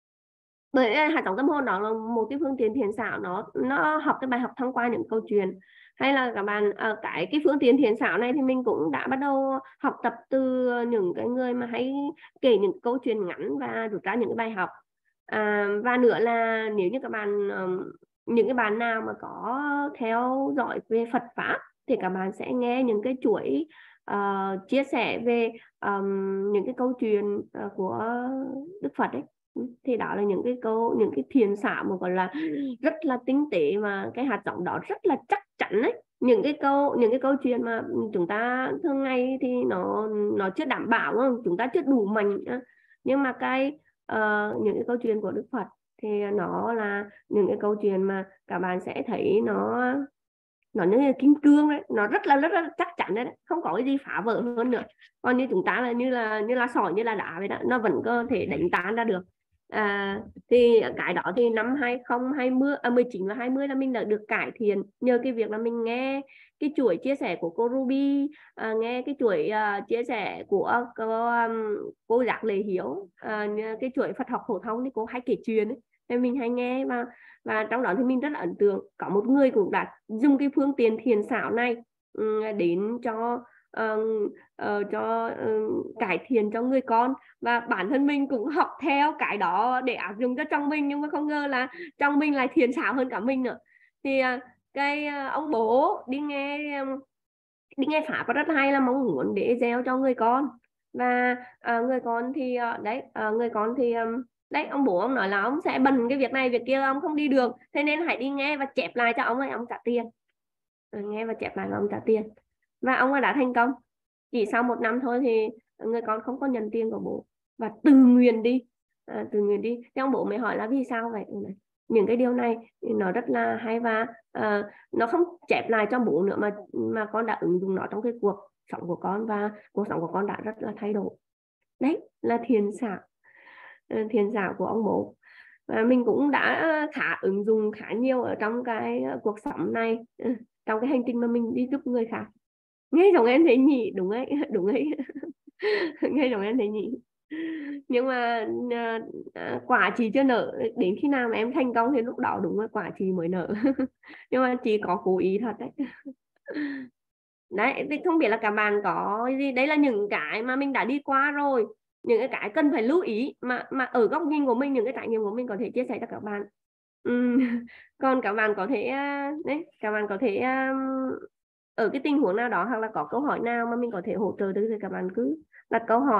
Bởi hạt giống tâm hồn đó là một cái phương tiện thiền xảo, nó nó học cái bài học thông qua những câu chuyện. Hay là các bạn uh, cái cái phương tiện thiền xảo này thì mình cũng đã bắt đầu học tập từ những cái người mà hay kể những câu chuyện ngắn và rút ra những cái bài học. À, và nữa là nếu như các bạn um, những cái bạn nào mà có theo dõi về Phật pháp thì các bạn sẽ nghe những cái chuỗi uh, chia sẻ về um, những cái câu chuyện uh, của Đức Phật ấy. Thì đó là những cái câu, những cái thiền xảo mà gọi là rất là tinh tế, và cái hạt giống đó rất là chắc chắn ấy. Những cái câu những cái câu chuyện mà chúng ta thường ngày thì nó nó chưa đảm bảo, không? Chúng ta chưa đủ mạnh, nhưng mà cái uh, những cái câu chuyện của Đức Phật thì nó là những cái câu chuyện mà các bạn sẽ thấy nó nó như là kim cương đấy, nó rất là rất là chắc chắn đấy, không có cái gì phá vỡ hơn nữa. Còn như chúng ta là như là như là sỏi, như là đá vậy đó, nó vẫn có thể đánh tan ra được. À, thì cái đó thì năm hai không hai không, à, mười chín và hai mươi là mình đã được cải thiện nhờ cái việc là mình nghe cái chuỗi chia sẻ của cô Ruby, à, nghe cái chuỗi uh, chia sẻ của cô, um, cô Giác Lệ Hiếu, à, cái chuỗi Phật học phổ thông thì cô hay kể chuyện ấy, thì mình hay nghe. và và trong đó thì mình rất là ấn tượng, có một người cũng đã dùng cái phương tiện thiền xảo này um, đến cho uh, uh, cho uh, cải thiện cho người con, và bản thân mình cũng học theo cái đó để áp dụng cho chồng mình, nhưng mà không ngờ là chồng mình lại thiện xảo hơn cả mình nữa. Thì uh, cái uh, ông bố đi nghe um, đi nghe pháp rất hay là mong muốn để gieo cho người con, và uh, người con thì uh, đấy uh, người con thì um, đấy ông bố ông nói là ông sẽ bận cái việc này việc kia, ông không đi được, thế nên hãy đi nghe và chép lại cho ông ấy, ông trả tiền. Ừ, nghe và chép lại và ông trả tiền, và ông ấy đã thành công. Chỉ sau một năm thôi thì người con không có nhận tiền của bố và tự nguyện đi, à, tự nguyện đi. Thì ông bố mới hỏi là vì sao vậy? Những cái điều này nó rất là hay, và uh, nó không chép lại cho bố nữa mà mà con đã ứng dụng nó trong cái cuộc sống của con, và cuộc sống của con đã rất là thay đổi. Đấy là thiện xảo, thiện xảo của ông bố, và mình cũng đã khá ứng dụng khá nhiều ở trong cái cuộc sống này, trong cái hành trình mà mình đi giúp người khác. Nghe giống em thấy nhỉ? Đúng ấy, đúng ấy. Nghe giống em thấy nhỉ? Nhưng mà à, à, quả chị chưa nở, đến khi nào mà em thành công thì lúc đó đúng là quả chị mới nở. Nhưng mà chị có cố ý thật đấy. Đấy, thì không biết là các bạn có gì, đấy là những cái mà mình đã đi qua rồi, những cái cái cần phải lưu ý mà mà ở góc nhìn của mình, những cái trải nghiệm của mình có thể chia sẻ cho các bạn. Uhm, còn các bạn có thể đấy, các bạn có thể um, ở cái tình huống nào đó hoặc là có câu hỏi nào mà mình có thể hỗ trợ được thì các bạn cứ đặt câu hỏi,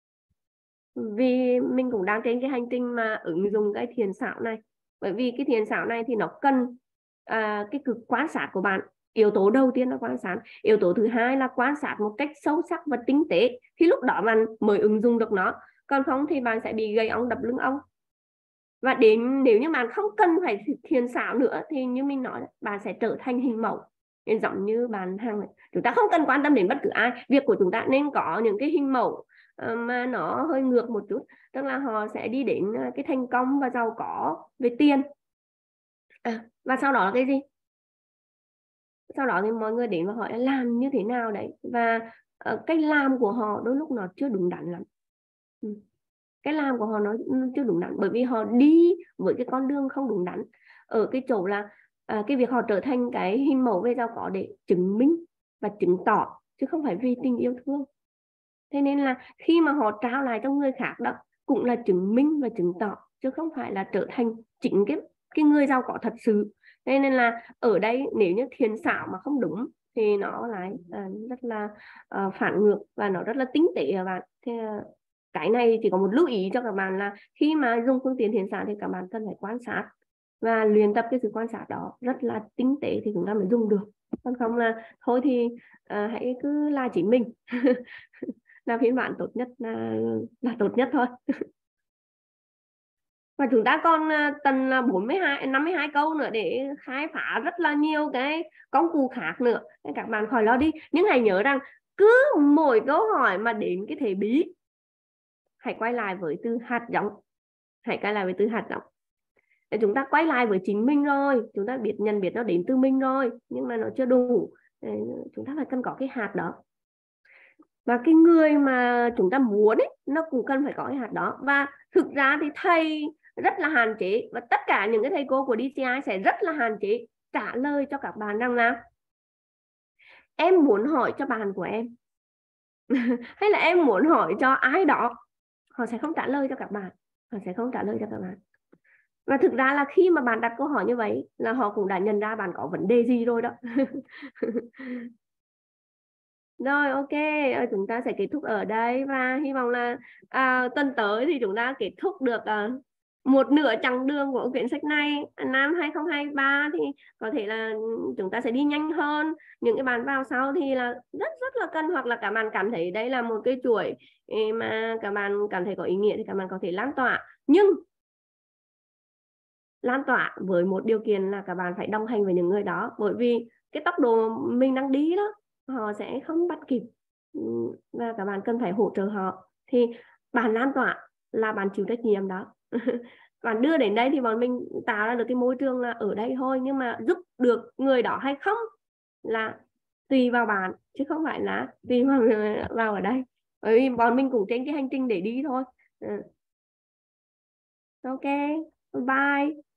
vì mình cũng đang trên cái hành trình mà ứng dụng cái thiền xảo này. Bởi vì cái thiền xảo này thì nó cần à, cái cực quan sát của bạn. Yếu tố đầu tiên là quan sát, yếu tố thứ hai là quan sát một cách sâu sắc và tinh tế, thì lúc đó bạn mới ứng dụng được nó, còn không thì bạn sẽ bị gầy ong đập lưng ong. Và đến nếu như bạn không cần phải thiền xảo nữa thì như mình nói, bạn sẽ trở thành hình mẫu. Nên giống như bạn Hằng, chúng ta không cần quan tâm đến bất cứ ai, việc của chúng ta nên có những cái hình mẫu mà nó hơi ngược một chút, tức là họ sẽ đi đến cái thành công và giàu có về tiền. À, và sau đó là cái gì? Sau đó thì mọi người đến và hỏi làm như thế nào đấy, và uh, cách làm của họ đôi lúc nó chưa đúng đắn lắm. Ừ. Cái làm của họ nó chưa đúng đắn, bởi vì họ đi với cái con đường không đúng đắn ở cái chỗ là à, cái việc họ trở thành cái hình mẫu về giàu có để chứng minh và chứng tỏ, chứ không phải vì tình yêu thương. Thế nên là khi mà họ trao lại cho người khác đó cũng là chứng minh và chứng tỏ, chứ không phải là trở thành chính cái cái người giàu có thật sự. Thế nên là ở đây nếu như thiền xảo mà không đúng thì nó lại à, rất là à, phản ngược và nó rất là tinh tế các bạn. Thế cái này chỉ có một lưu ý cho các bạn là khi mà dùng phương tiện thiền xảo thì các bạn cần phải quan sát và luyện tập cái sự quan sát đó rất là tinh tế thì chúng ta mới dùng được. Còn không là thôi thì uh, hãy cứ là chính mình. Là phiên bản tốt nhất là, là tốt nhất thôi. Và chúng ta còn tầm bốn mươi hai, năm mươi hai câu nữa để khai phá rất là nhiều cái công cụ khác nữa. Nên các bạn khỏi lo đi. Nhưng hãy nhớ rằng cứ mỗi câu hỏi mà đến cái thể bí, hãy quay lại với từ hạt giống. Hãy quay lại với từ hạt giống. Để chúng ta quay lại với chính mình rồi, chúng ta biết nhận biết nó đến từ mình rồi, nhưng mà nó chưa đủ. Để chúng ta phải cần có cái hạt đó. Và cái người mà chúng ta muốn ấy, nó cũng cần phải có cái hạt đó. Và thực ra thì thầy rất là hạn chế, và tất cả những cái thầy cô của đê xê i sẽ rất là hạn chế trả lời cho các bạn rằng là em muốn hỏi cho bạn của em hay là em muốn hỏi cho ai đó. Họ sẽ không trả lời cho các bạn. Họ sẽ không trả lời cho các bạn. Và thực ra là khi mà bạn đặt câu hỏi như vậy là họ cũng đã nhận ra bạn có vấn đề gì rồi đó. Rồi, ok, chúng ta sẽ kết thúc ở đây, và hy vọng là à, tuần tới thì chúng ta kết thúc được à, một nửa chặng đường của quyển sách này. Năm hai không hai ba thì có thể là chúng ta sẽ đi nhanh hơn. Những cái bạn vào sau thì là rất rất là cần, hoặc là các bạn cảm thấy đây là một cái chuỗi mà các bạn cảm thấy có ý nghĩa thì các bạn có thể lan tỏa. Nhưng lan tỏa với một điều kiện là các bạn phải đồng hành với những người đó, bởi vì cái tốc độ mình đang đi đó họ sẽ không bắt kịp, và các bạn cần phải hỗ trợ họ. Thì bạn lan tỏa là bạn chịu trách nhiệm đó. Bạn đưa đến đây thì bọn mình tạo ra được cái môi trường là ở đây thôi, nhưng mà giúp được người đó hay không là tùy vào bạn, chứ không phải là tùy vào, vào ở đây, bởi vì bọn mình cũng trên cái hành trình để đi thôi. Ok, bye.